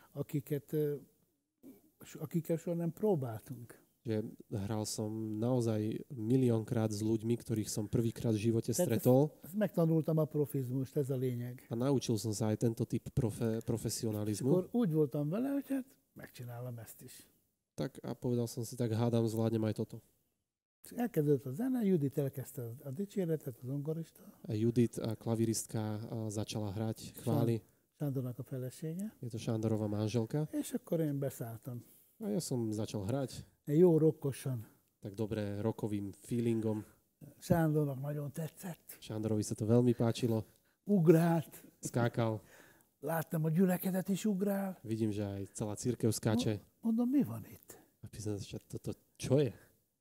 Speaker 2: akikkel soha nem próbáltunk.
Speaker 3: Že hral som naozaj miliónkrát s ľuďmi, ktorých som prvýkrát v živote stretol
Speaker 2: Ezt megtanultam a profizmust, ez a lényeg.
Speaker 3: a naučil som sa aj tento typ
Speaker 2: És
Speaker 3: profesionalizmu.
Speaker 2: akkor úgy voltam vele, hogy hát megcsinálom ezt is.
Speaker 3: Tak a povedal som si, tak hádam, zvládnem aj toto.
Speaker 2: És elkezdődött a zene, Judit elkezdte a dicséretet, az zongorista,
Speaker 3: A Judit, klaviristka, začala hrať chvály.
Speaker 2: Sándornak a felesége,
Speaker 3: Je to Šándorová manželka.
Speaker 2: és akkor én beszálltam.
Speaker 3: A ja som začal hrať
Speaker 2: Egy jó rokkosan.
Speaker 3: tak dobre rockovým feelingom.
Speaker 2: Sándornak nagyon tetszett.
Speaker 3: Šándorovi sa to veľmi páčilo.
Speaker 2: Ugrált.
Speaker 3: Skákal.
Speaker 2: Láttam, a gyülekezet is ugrál.
Speaker 3: Vidím, že aj celá církev skáče.
Speaker 2: Mondom, mi van itt?
Speaker 3: A pýtam sa, toto čo je?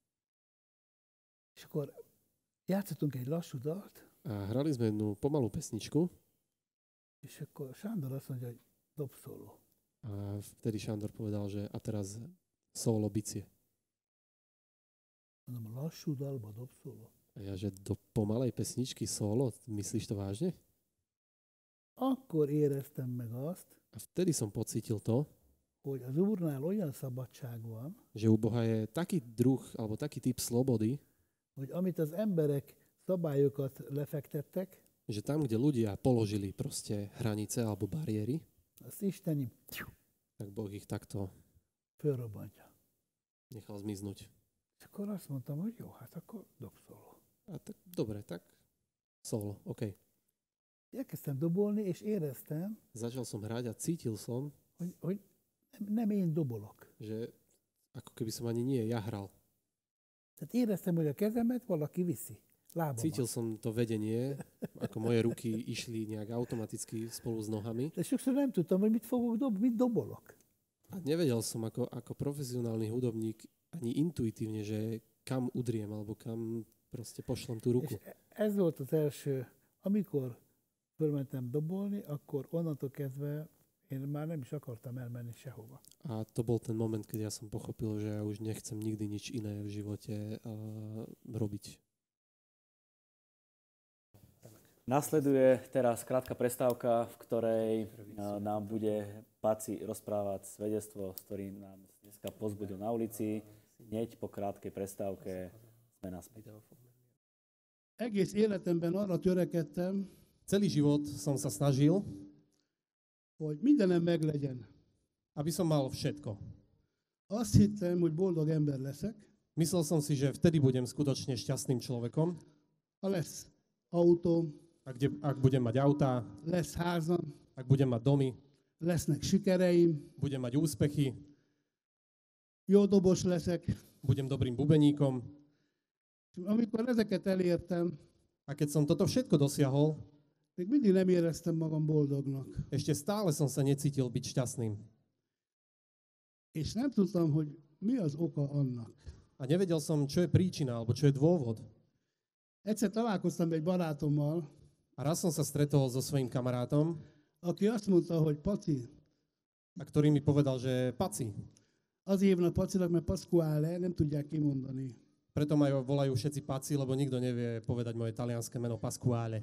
Speaker 2: És akkor játszottunk egy lassú dalt,
Speaker 3: A hrali sme jednu pomalú pesničku
Speaker 2: és akkor Sándor azt mondja, hogy dobszóló.
Speaker 3: a vtedy Šándor povedal, že a teraz solo bicie.
Speaker 2: Mondom, a lassú dalba dobszóló.
Speaker 3: A ja, že do pomalej pesničky solo? Myslíš to vážne?
Speaker 2: akkor éreztem meg azt,
Speaker 3: A vtedy som pocítil to,
Speaker 2: hogy az Úrnál olyan szabadság van,
Speaker 3: že u Boha je taký druh alebo taký typ slobody,
Speaker 2: hogy amit az emberek szabályokat lefektettek,
Speaker 3: že tam, kde ľudia položili proste hranice alebo bariéry,
Speaker 2: azt Isten így
Speaker 3: tak Boh ich takto
Speaker 2: fölrobbantja.
Speaker 3: nechal zmiznúť.
Speaker 2: És akkor azt mondtam, hogy jó, hát akkor dobszoló.
Speaker 3: A tak dobre, tak solo, OK.
Speaker 2: Elkezdtem dobolni, és éreztem,
Speaker 3: Začal som hrať a cítil som,
Speaker 2: hogy nem én dobolok.
Speaker 3: že ako keby som ani nie ja hral.
Speaker 2: Tehát éreztem, hogy a kezemet valaki viszi. Lábamat.
Speaker 3: Cítil som to vedenie, ako moje ruky išli nejak automaticky spolu s nohami.
Speaker 2: De sokszor nem tudtam, hogy mit fogok mit dobolok.
Speaker 3: A nevedel som ako profesionálny hudobník ani intuitívne, že kam udriem alebo kam proste pošlem tú ruku.
Speaker 2: És ez volt az első, amikor fölmentem dobolni, akkor onnantól kezdve én már nem is akartam elmenni sehova.
Speaker 3: A to bol ten moment, keď ja som pochopil, že ja už nechcem nikdy nič iné v živote robiť.
Speaker 1: Nasleduje teraz krátka prestávka, v ktorej nám bude Paci rozprávať svedectvo, s ktorým nám dneska pozbudil na ulici. Hneď po krátkej prestávke sme naspäť.
Speaker 2: Egész életemben arra törekedtem,
Speaker 3: Celý život som sa snažil,
Speaker 2: hogy mindenem meglegyen.
Speaker 3: aby som mal všetko.
Speaker 2: Azt hittem, hogy boldog ember leszek,
Speaker 3: Myslel som si, že vtedy budem skutočne šťastným človekom,
Speaker 2: ha lesz autóm,
Speaker 3: ak budem mať autá,
Speaker 2: lesz házam,
Speaker 3: ak budem mať domy,
Speaker 2: lesznek sikereim,
Speaker 3: budem mať úspechy,
Speaker 2: jó dobos leszek.
Speaker 3: budem dobrým bubeníkom.
Speaker 2: És amikor ezeket elértem,
Speaker 3: A keď som toto všetko dosiahol,
Speaker 2: még mindig nem éreztem magam boldognak.
Speaker 3: ešte stále som sa necítil byť šťastným.
Speaker 2: És nem tudtam, hogy mi az oka annak.
Speaker 3: A nevedel som, čo je príčina, alebo čo je dôvod.
Speaker 2: Egyszer találkoztam egy barátommal,
Speaker 3: A raz som sa stretol so svojím kamarátom,
Speaker 2: aki azt mondta, hogy Paci,
Speaker 3: a ktorý mi povedal, že Paci,
Speaker 2: azért hívnak Pacinak, mert Pasquale, nem tudják kimondani.
Speaker 3: preto ma volajú všetci Paci, lebo nikto nevie povedať moje talianské meno Pasquale.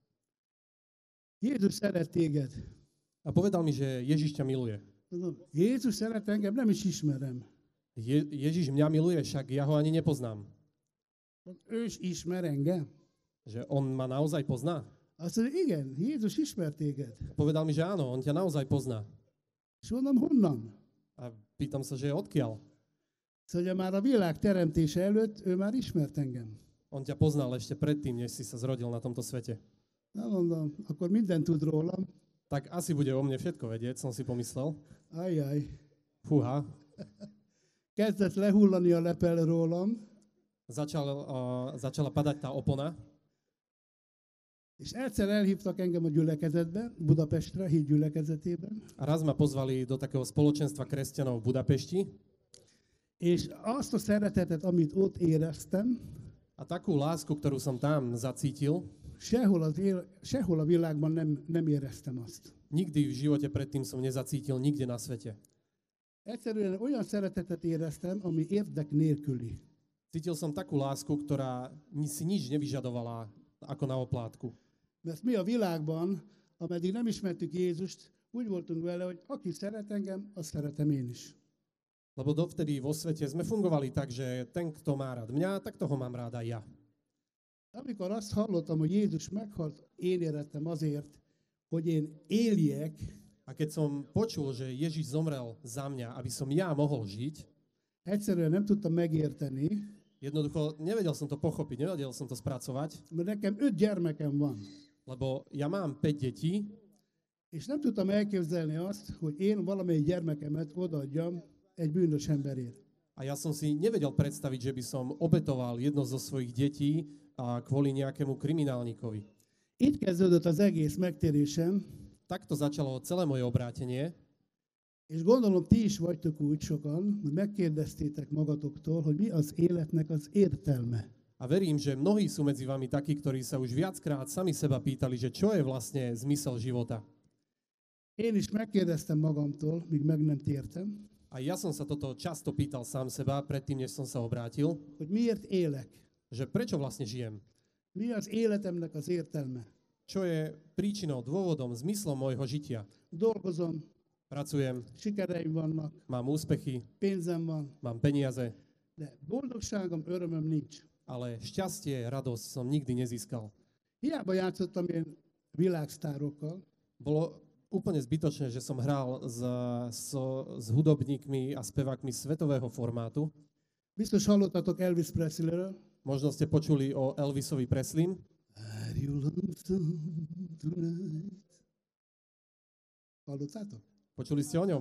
Speaker 2: Jézus szeret téged.
Speaker 3: A povedal mi, že Ježiš ťa miluje.
Speaker 2: Mondom, Jézus szeret engem, nem is ismerem.
Speaker 3: Ježiš mňa miluje, však ja ho ani nepoznám.
Speaker 2: Ő is ismer engem.
Speaker 3: Že on ma naozaj pozná.
Speaker 2: Azt mondja, igen, Jézus ismer téged.
Speaker 3: Povedal mi, že áno, on ťa naozaj pozná.
Speaker 2: És mondom, honnan?
Speaker 3: A pýtam sa, že odkiaľ?
Speaker 2: Szóval már a világ teremtése előtt ő már ismert engem.
Speaker 3: On ťa poznal ešte predtým, než si sa zrodil na tomto svete.
Speaker 2: Na mondom, akkor mindent tud rólam.
Speaker 3: Tak asi bude o mne všetko vedieť, som si pomyslel.
Speaker 2: Ajjaj.
Speaker 3: Fúha.
Speaker 2: Kezdett lehullani a lepel rólam,
Speaker 3: Začala padať tá opona.
Speaker 2: és egyszer elhívtak engem a gyülekezetbe, Budapestre, a híd gyülekezetében,
Speaker 3: A raz ma pozvali do takého spoločenstva kresťanov v Budapešti.
Speaker 2: és azt a szeretetet, amit ott éreztem,
Speaker 3: A takú lásku, ktorú som tam zacítil,
Speaker 2: sehol a világban nem éreztem azt.
Speaker 3: nikdy v živote predtým som nezacítil nikde na svete.
Speaker 2: Egyszerűen olyan szeretetet éreztem, ami érdek nélküli.
Speaker 3: Cítil som takú lásku, ktorá si nič nevyžadovala ako na oplátku.
Speaker 2: Mert mi a világban, ameddig nem ismertük Jézust, úgy voltunk vele, hogy aki szeret engem, azt szeretem én is.
Speaker 3: Lebo dovtedy vo svete sme fungovali tak, že ten, kto má rád mňa, tak toho mám rád aj ja.
Speaker 2: Amikor azt hallottam, hogy Jézus meghalt, én érettem azért, hogy én éljek,
Speaker 3: A keď som počul, že Ježiš zomrel za mňa, aby som ja mohol žiť,
Speaker 2: egyszerűen nem tudtam megérteni,
Speaker 3: jednoducho nevedel som to pochopiť, nevedel som to spracovať,
Speaker 2: mert nekem 5 gyermekem van.
Speaker 3: lebo ja mám 5 detí
Speaker 2: És nem tudtam elképzelni azt, hogy én valamelyik gyermekemet odaadjam egy bűnös emberért.
Speaker 3: a ja som si nevedel predstaviť, že by som obetoval jedno zo svojich detí kvôli nejakému kriminálnikovi.
Speaker 2: Itt kezdődött az egész megtérésem,
Speaker 3: Takto začalo celé moje obrátenie
Speaker 2: és gondolom ti is vagytok úgy sokan, hogy megkérdeztétek magatoktól, hogy mi az életnek az értelme.
Speaker 3: a verím, že mnohí sú medzi vami takí, ktorí sa už viackrát sami seba pýtali, že čo je vlastne zmysel života.
Speaker 2: Én is megkérdeztem magamtól, míg meg nem tértem,
Speaker 3: A ja som sa toto často pýtal sám seba, predtým, než som sa obrátil,
Speaker 2: hogy miért élek,
Speaker 3: že prečo vlastne žijem,
Speaker 2: mi az életemnek az értelme.
Speaker 3: Čo je príčinou, dôvodom, zmyslom môjho žitia?
Speaker 2: Dolgozom,
Speaker 3: Pracujem,
Speaker 2: sikereim vannak,
Speaker 3: mám úspechy,
Speaker 2: pénzem van,
Speaker 3: mám peniaze,
Speaker 2: de boldogságom, örömöm nincs.
Speaker 3: ale šťastie, radosť som nikdy nezískal.
Speaker 2: Hiába játszottam én világsztárokkal,
Speaker 3: Bolo úplne zbytočné, že som hral s hudobníkmi a spevákmi svetového formátu.
Speaker 2: biztos hallottatok Elvis Presleyről.
Speaker 3: Možno ste počuli o Elvisovi Presleym.
Speaker 2: Are you lonesome tonight? Hallottátok?
Speaker 3: Počuli ste o ňom?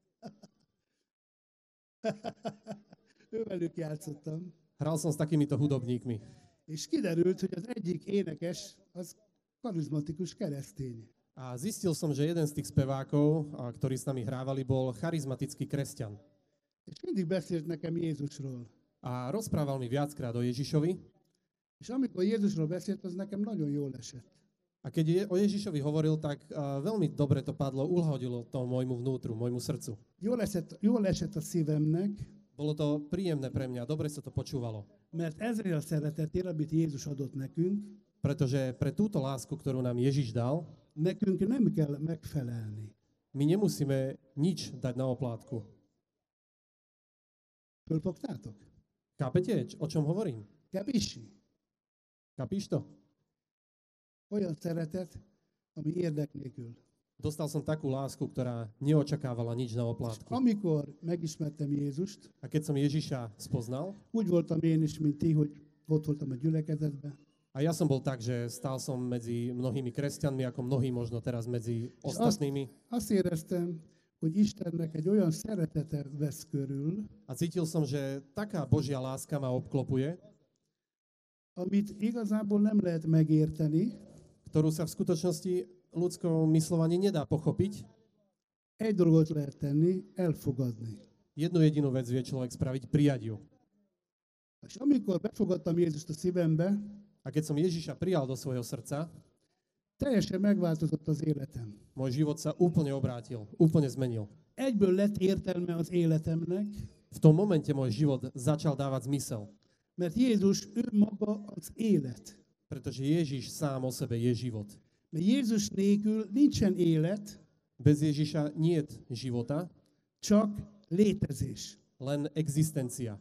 Speaker 2: Ővelük játszottam.
Speaker 3: Hral som s takýmito hudobníkmi.
Speaker 2: És kiderült, hogy az egyik énekes az karizmatikus keresztény.
Speaker 3: A zistil som, že jeden z tých spevákov, ktorí s nami hrávali, bol charizmatický kresťan.
Speaker 2: És mindig beszélt nekem Jézusról.
Speaker 3: A rozprával mi viackrát o Ježišovi.
Speaker 2: És amikor Jézusról beszélt, az nekem nagyon jól esett.
Speaker 3: A keď o Ježišovi hovoril, tak veľmi dobre to padlo, uhodilo to môjmu vnútru, môjmu srdcu.
Speaker 2: Jól esett a szívemnek,
Speaker 3: Bolo to príjemné pre mňa, dobre sa to počúvalo.
Speaker 2: mert ezért a szeretetért, amit Jézus adott nekünk,
Speaker 3: Pretože pre túto lásku, ktorú nám Ježiš dal,
Speaker 2: nekünk nem kell megfelelni.
Speaker 3: my nemusíme nič dať na oplátku.
Speaker 2: Fölfogtátok?
Speaker 3: Chápete, o čom hovorím?
Speaker 2: Kevisi.
Speaker 3: Kapíš to?
Speaker 2: Olyan szeretet, ami érdek nélkül.
Speaker 3: Dostal som takú lásku, ktorá neočakávala nič na oplátku.
Speaker 2: Amikor megismertem Jézust,
Speaker 3: A keď som Ježiša spoznal,
Speaker 2: úgy voltam én is, mint ti, hogy ott voltam a gyülekezetben.
Speaker 3: a ja som bol tak, že stál som medzi mnohými kresťanmi, ako mnohí možno teraz medzi ostatnými.
Speaker 2: Azt éreztem, hogy Istennek egy olyan szeretete vesz körül,
Speaker 3: A cítil som, že taká Božia láska ma obklopuje,
Speaker 2: amit igazából nem lehet megérteni.
Speaker 3: ktorú sa v skutočnosti ľudskou myslou ani nedá pochopiť.
Speaker 2: Egy dolgot lehet tenni, elfogadni.
Speaker 3: Jednu jedinú vec vie človek spraviť, prijať ju.
Speaker 2: És amikor befogadtam Jézust a szívembe,
Speaker 3: A keď som Ježiša prijal do svojho srdca,
Speaker 2: teljesen megváltozott az életem.
Speaker 3: môj život sa úplne obrátil, úplne zmenil.
Speaker 2: Egyből lett értelme az életemnek,
Speaker 3: V tom momente môj život začal dávať zmysel,
Speaker 2: mert Jézus ő maga az élet.
Speaker 3: pretože Ježiš sám o sebe je život.
Speaker 2: Mert Jézus nélkül nincsen élet,
Speaker 3: Bez Ježiša niet života,
Speaker 2: csak létezés.
Speaker 3: len existencia.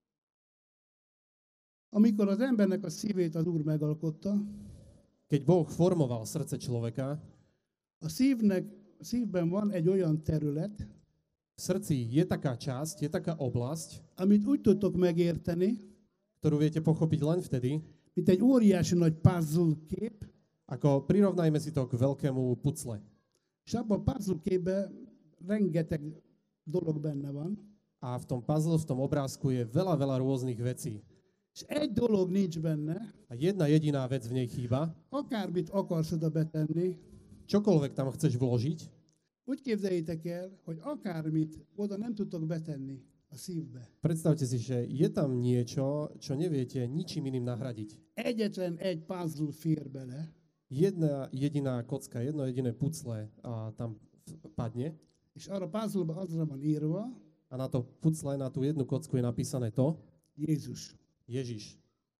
Speaker 2: Amikor az embernek a szívét az Úr megalkotta,
Speaker 3: Keď Boh formoval srdce človeka,
Speaker 2: a szívben van egy olyan terület,
Speaker 3: v srdci je taká časť, je taká oblasť,
Speaker 2: amit úgy tudtok megérteni,
Speaker 3: ktorú viete pochopiť len vtedy,
Speaker 2: mint egy óriási nagy puzzle kép,
Speaker 3: ako prirovnajme si to k veľkému pucle.
Speaker 2: és abban a puzzle képben rengeteg dolog benne van,
Speaker 3: A v tom puzzle, v tom obrázku je veľa, veľa rôznych vecí.
Speaker 2: és egy dolog nincs benne,
Speaker 3: A jedna jediná vec v nej chýba.
Speaker 2: akármit akarsz oda betenni,
Speaker 3: Čokoľvek tam chceš vložiť,
Speaker 2: úgy képzeljétek el, hogy akármit oda nem tudtok betenni a szívbe.
Speaker 3: predstavte si, že je tam niečo, čo neviete ničím iným nahradiť.
Speaker 2: Egyetlen egy puzzle fér bele,
Speaker 3: Jedna jediná kocka, jedno jediné pucle tam padne
Speaker 2: és arra puzzle-ba azra van írva,
Speaker 3: a na to pucle, na tú jednu kocku je napísané to,
Speaker 2: Jézus.
Speaker 3: Ježiš.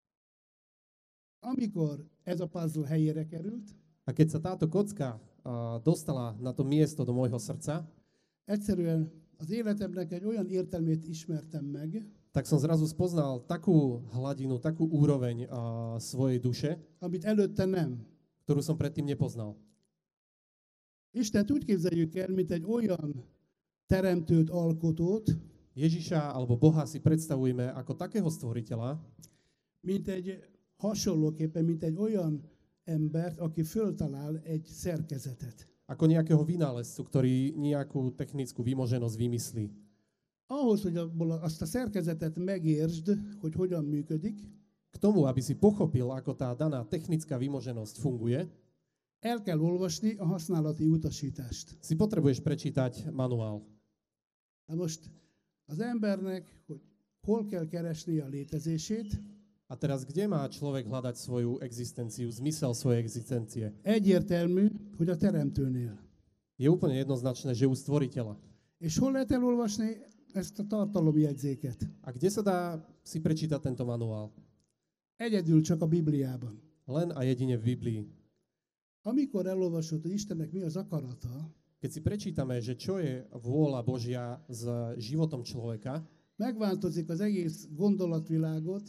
Speaker 2: Amikor ez a puzzle helyére került,
Speaker 3: A keď sa táto kocka dostala na to miesto do môjho srdca,
Speaker 2: egyszerűen az életemnek egy olyan értelmét ismertem meg,
Speaker 3: tak som zrazu spoznal takú hladinu, takú úroveň svojej duše,
Speaker 2: amit előtte nem.
Speaker 3: ktorú som predtým nepoznal.
Speaker 2: Istent úgy képzeljük el, mint egy olyan teremtőt, alkotót,
Speaker 3: Ježiša alebo Boha si predstavujeme ako takého stvoriteľa,
Speaker 2: mint egy hasonlóképpen, mint egy olyan embert, aki föltalál egy szerkezetet.
Speaker 3: ako nejakého vynálezcu, ktorý nejakú technickú vymoženosť vymyslí.
Speaker 2: Ahhoz, hogy abból azt a szerkezetet megértsd, hogy hogyan működik,
Speaker 3: K tomu, aby si pochopil, ako tá daná technická vymoženosť funguje,
Speaker 2: el kell olvasni a használati utasítást.
Speaker 3: si potrebuješ prečítať manuál.
Speaker 2: Na most az embernek, hogy hol kell keresni a létezését,
Speaker 3: A teraz, kde má človek hľadať svoju existenciu, zmysel svojej existencie?
Speaker 2: egyértelmű, hogy a teremtőnél.
Speaker 3: Je úplne jednoznačné, že u stvoriteľa.
Speaker 2: És hol lehet elolvasni ezt a tartalomjegyzéket?
Speaker 3: A kde sa dá si prečítať tento manuál?
Speaker 2: Egyedül csak a Bibliában.
Speaker 3: Len a jedine v Biblii.
Speaker 2: Amikor elolvasod, hogy Istennek mi az akarata,
Speaker 3: Keď si prečítame, že čo je vôľa Božia s životom človeka,
Speaker 2: megváltozik az egész gondolatvilágot,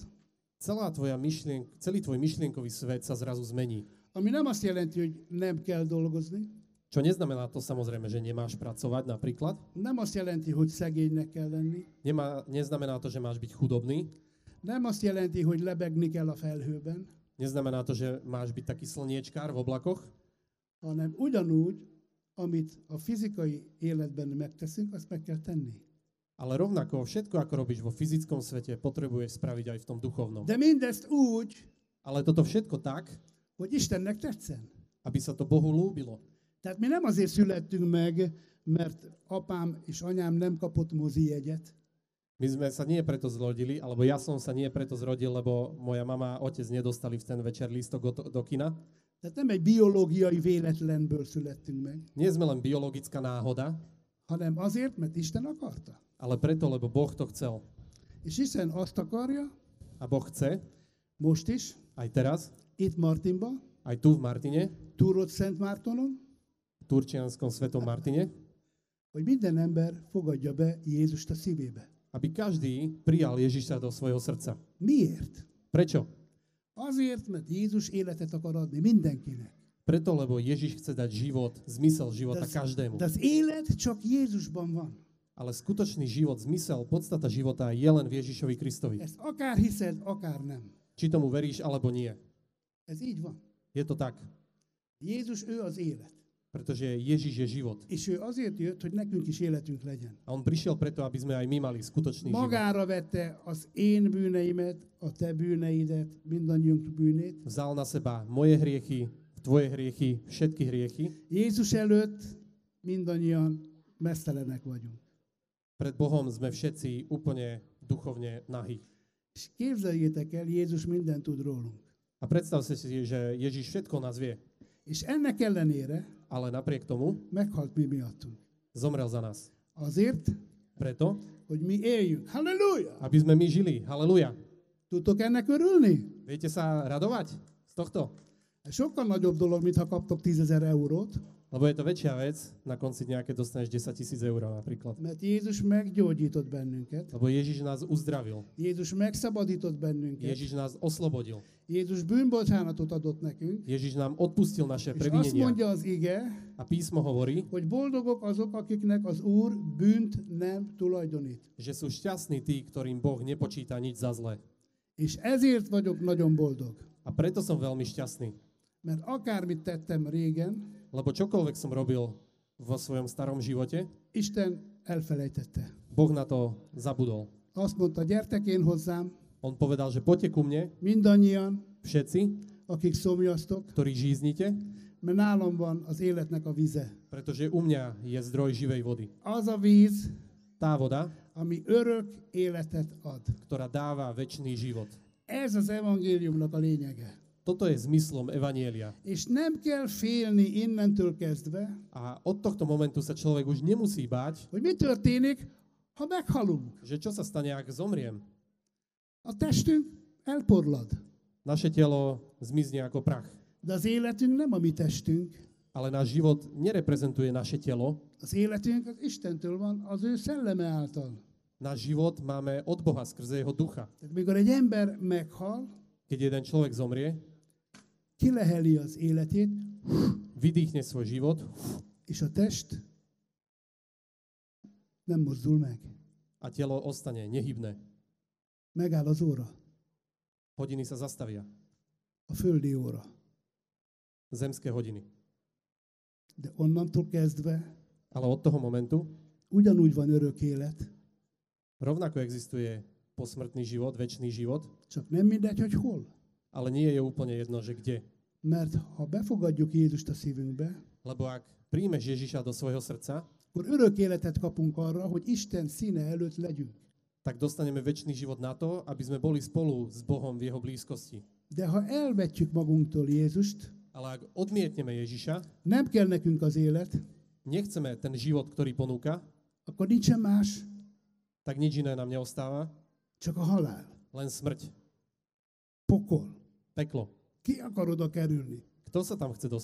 Speaker 3: celý tvoj myšlienkový svet sa zrazu zmení.
Speaker 2: ami nem azt jelenti, hogy nem kell dolgozni,
Speaker 3: Čo neznamená to samozrejme, že nemáš pracovať napríklad.
Speaker 2: nem azt jelenti, hogy szegénynek kell lenni,
Speaker 3: Neznamená to, že máš byť chudobný.
Speaker 2: nem azt jelenti, hogy lebegni kell a felhőben,
Speaker 3: Neznamená to, že máš byť taký slniečkár v oblakoch.
Speaker 2: hanem ugyanúgy, amit a fizikai életben megteszünk, azt meg kell tenni.
Speaker 3: Ale rovnako všetko, ako robíš vo fyzickom svete, potrebuješ spraviť aj v tom duchovnom.
Speaker 2: De mindezt úgy,
Speaker 3: Ale toto všetko tak,
Speaker 2: hogy Istennek tetszen.
Speaker 3: aby sa to Bohu ľúbilo.
Speaker 2: Tehát mi nem azért születtünk meg, mert apám és anyám nem kapott mozijegyet,
Speaker 3: My sme sa nie preto zrodili, alebo ja som sa nie preto zrodil, lebo moja mama a otec nedostali v ten večer lístok do kina.
Speaker 2: tehát nem egy biológiai véletlenből születtünk meg,
Speaker 3: Nie sme len biologická náhoda,
Speaker 2: hanem azért, mert Isten akarta.
Speaker 3: ale preto, lebo Boh to chcel.
Speaker 2: És Isten azt akarja,
Speaker 3: A Boh chce,
Speaker 2: most is,
Speaker 3: aj teraz,
Speaker 2: itt Martinban,
Speaker 3: aj tu v Martine,
Speaker 2: Túrott Szent Mártonon,
Speaker 3: v Turčianskom Svetom Martine,
Speaker 2: hogy minden ember fogadja be Jézust a szívébe.
Speaker 3: aby každý prijal Ježiša do svojho srdca.
Speaker 2: Miért?
Speaker 3: Prečo?
Speaker 2: Azért, mert Jézus életet akar adni mindenkinek.
Speaker 3: Preto, lebo Ježiš chce dať život, zmysel života každému.
Speaker 2: De az élet csak Jézusban van.
Speaker 3: Ale skutočný život, zmysel, podstata života je len v Ježišovi Kristovi.
Speaker 2: Ezt akár hiszed, akár nem.
Speaker 3: Či tomu veríš, alebo nie.
Speaker 2: Ez így van.
Speaker 3: Je to tak.
Speaker 2: Jézus, ő az élet.
Speaker 3: Pretože Ježiš je život.
Speaker 2: És ő azért jött, hogy nekünk is életünk legyen.
Speaker 3: A on prišiel preto, aby sme aj my mali skutočný život.
Speaker 2: Magára vette az én bűneimet, a te bűneidet, mindannyiunk bűnét.
Speaker 3: Vzal na seba moje hriechy, tvoje hriechy, všetky hriechy.
Speaker 2: Jézus előtt mindannyian mesztelenek vagyunk.
Speaker 3: Pred Bohom sme všetci úplne duchovne nahí.
Speaker 2: És képzeljétek el, Jézus mindent tud rólunk.
Speaker 3: A predstavte si, že Ježiš všetko nás vie,
Speaker 2: És ennek ellenére
Speaker 3: ale napriek tomu
Speaker 2: meghalt mi miattunk.
Speaker 3: zomrel za nás.
Speaker 2: Azért,
Speaker 3: Preto,
Speaker 2: hogy mi éljünk. Halleluja!
Speaker 3: aby sme my žili. Haleluja.
Speaker 2: Tudtok ennek örülni?
Speaker 3: Viete sa radovať z tohto?
Speaker 2: Ez sokkal nagyobb dolog, mintha kaptok 10 000 eurót,
Speaker 3: Lebo je to väčšia vec, na konci dňa, keď dostaneš 10 000 eur napríklad.
Speaker 2: mert Jézus meggyógyított bennünket.
Speaker 3: Lebo Ježiš nás uzdravil.
Speaker 2: Jézus megszabadított bennünket.
Speaker 3: Ježiš nás oslobodil.
Speaker 2: Jézus bűnbocsánatot adott nekünk.
Speaker 3: Ježiš nám odpustil naše
Speaker 2: És azt
Speaker 3: previnenia.
Speaker 2: mondja az ige,
Speaker 3: A písmo hovorí,
Speaker 2: hogy boldogok azok, akiknek az Úr bűnt nem tulajdonít.
Speaker 3: že sú šťastní tí, ktorým Boh nepočíta nič za zlé.
Speaker 2: És ezért vagyok nagyon boldog.
Speaker 3: A preto som veľmi šťastný.
Speaker 2: Mert akármit tettem régen,
Speaker 3: Lebo čokoľvek som robil vo svojom starom živote,
Speaker 2: Isten elfelejtette.
Speaker 3: Boh na to zabudol.
Speaker 2: Azt mondta, gyertek én hozzám,
Speaker 3: On povedal, že poďte ku mne,
Speaker 2: mindannyian,
Speaker 3: všetci,
Speaker 2: akik szomjaztok,
Speaker 3: ktorí žíznite,
Speaker 2: mert nálam van az életnek a vize.
Speaker 3: pretože u mňa je zdroj živej vody.
Speaker 2: Az a víz,
Speaker 3: Tá voda,
Speaker 2: ami örök életet ad.
Speaker 3: ktorá dáva večný život.
Speaker 2: Ez az evangéliumnak a lényege.
Speaker 3: Toto je zmyslom Evanielia.
Speaker 2: És nem kell félni innentől kezdve,
Speaker 3: A od tohto momentu sa človek už nemusí báť,
Speaker 2: hogy mi történik, ha meghalunk.
Speaker 3: že čo sa stane, ak zomriem.
Speaker 2: A testünk elporlad.
Speaker 3: Naše telo zmizne ako prach.
Speaker 2: De az életünk nem a mi testünk.
Speaker 3: Ale náš život nereprezentuje naše telo.
Speaker 2: Az életünk az Istentől van, az ő szelleme által.
Speaker 3: Náš život máme od Boha skrze jeho ducha.
Speaker 2: Tehát mikor egy ember meghal,
Speaker 3: Keď jeden človek zomrie,
Speaker 2: kileheli az életét,
Speaker 3: vydýchne svoj život
Speaker 2: és a test nem mozdul meg.
Speaker 3: a telo ostane nehybné.
Speaker 2: Megáll az óra,
Speaker 3: Hodiny sa zastavia.
Speaker 2: a földi óra.
Speaker 3: Zemské hodiny.
Speaker 2: De onnantól kezdve
Speaker 3: Ale od toho momentu
Speaker 2: ugyanúgy van örök élet,
Speaker 3: rovnako existuje posmrtný život, večný život,
Speaker 2: csak nem mindegy, hogy hol.
Speaker 3: ale nie je úplne jedno, že kde.
Speaker 2: Mert ha befogadjuk Jézust a szívünkbe,
Speaker 3: Lebo ak príjmeš Ježiša do svojho srdca,
Speaker 2: akkor örök életet kapunk arra, hogy Isten színe előtt legyünk.
Speaker 3: tak dostaneme večný život na to, aby sme boli spolu s Bohom v jeho blízkosti.
Speaker 2: De ha elvetjük magunktól Jézust,
Speaker 3: Ale ak odmietneme Ježiša,
Speaker 2: nem kell nekünk az élet,
Speaker 3: nechceme ten život, ktorý ponúka,
Speaker 2: akkor nincsen más,
Speaker 3: tak nič iné nám neostáva,
Speaker 2: csak a halál.
Speaker 3: len smrť,
Speaker 2: Pokol.
Speaker 3: peklo.
Speaker 2: Ki akar oda kerülni?
Speaker 3: Kto sa tam chce dostať?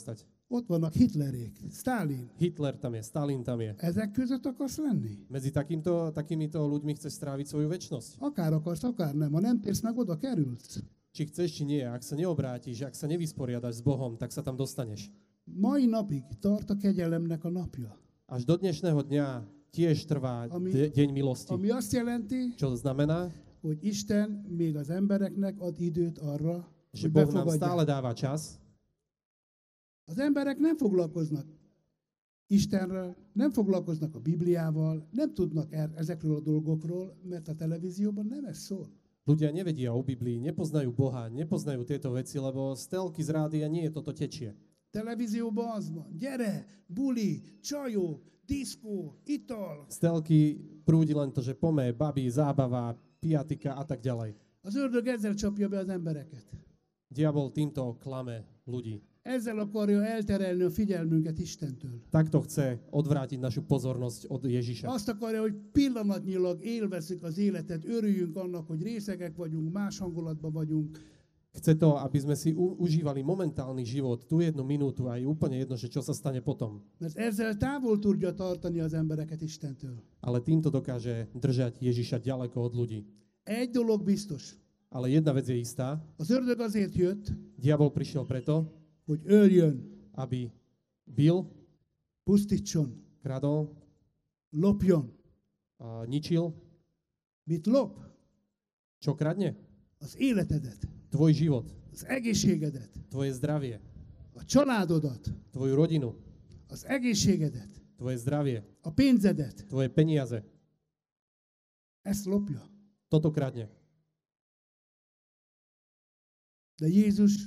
Speaker 2: Ott vannak Hitlerék, Sztálin.
Speaker 3: Hitler tam je, Stalin tam je.
Speaker 2: Ezek között akarsz lenni?
Speaker 3: Medzi takýmito ľuďmi chceš stráviť svoju večnosť.
Speaker 2: Akár akarsz, akár nem. Ha nem térsz meg, oda kerülsz.
Speaker 3: Či chceš, či nie. Ak sa neobrátiš, ak sa nevysporiadaš s Bohom, tak sa tam dostaneš.
Speaker 2: Mai napig tart a kegyelemnek a napja.
Speaker 3: Až do dnešného dňa tiež trvá deň milosti.
Speaker 2: Ami azt jelenti,
Speaker 3: Čo znamená,
Speaker 2: hogy Isten még az embereknek ad időt arra,
Speaker 3: že
Speaker 2: hogy
Speaker 3: Boh nám stále
Speaker 2: befogadják.
Speaker 3: dáva čas.
Speaker 2: Az emberek nem foglalkoznak Istenről, nem foglalkoznak a Bibliával, nem tudnak ezekről a dolgokról, mert a televízióban nem ez szól.
Speaker 3: Ľudia nevedia o Biblii, nepoznajú Boha, nepoznajú tieto veci, lebo z telky z rádia nie toto tečie.
Speaker 2: Televízióban az van, gyere, buli, csajok, diszkó, ital.
Speaker 3: Z telky prúdi len to, že pomé, babi, zábava, piatika a tak ďalej.
Speaker 2: Az ördög ezzel csapja be az embereket.
Speaker 3: Diabol týmto klame ľudí.
Speaker 2: Ezzel akarja elterelni a figyelmünket Istentől.
Speaker 3: Takto chce odvrátiť našu pozornosť od Ježiša.
Speaker 2: Azt akarja, hogy pillanatnyilag élvezzük az életet, örüljünk annak, hogy részegek vagyunk, más hangulatban vagyunk.
Speaker 3: Chce to, aby sme si užívali momentálny život, tú jednu minútu a je úplne jedno, že čo sa stane potom.
Speaker 2: Mert ezzel távol tudja tartani az embereket Istentől.
Speaker 3: Ale týmto dokáže držať Ježiša ďaleko od ľudí.
Speaker 2: Egy dolog biztos.
Speaker 3: Ale jedna vec je istá.
Speaker 2: Az ördög azért jött,
Speaker 3: Diabol prišiel preto,
Speaker 2: hogy öljön,
Speaker 3: aby bil,
Speaker 2: pusztítson,
Speaker 3: kradol,
Speaker 2: lopjon.
Speaker 3: ničil.
Speaker 2: Mit lop?
Speaker 3: Čo kradne?
Speaker 2: Az életedet,
Speaker 3: Tvoj život,
Speaker 2: az egészségedet,
Speaker 3: tvoje zdravie,
Speaker 2: a családodat,
Speaker 3: tvoju rodinu,
Speaker 2: az egészségedet,
Speaker 3: tvoje zdravie,
Speaker 2: a pénzedet.
Speaker 3: tvoje peniaze.
Speaker 2: Ezt lopja.
Speaker 3: Toto kradne.
Speaker 2: De Jézus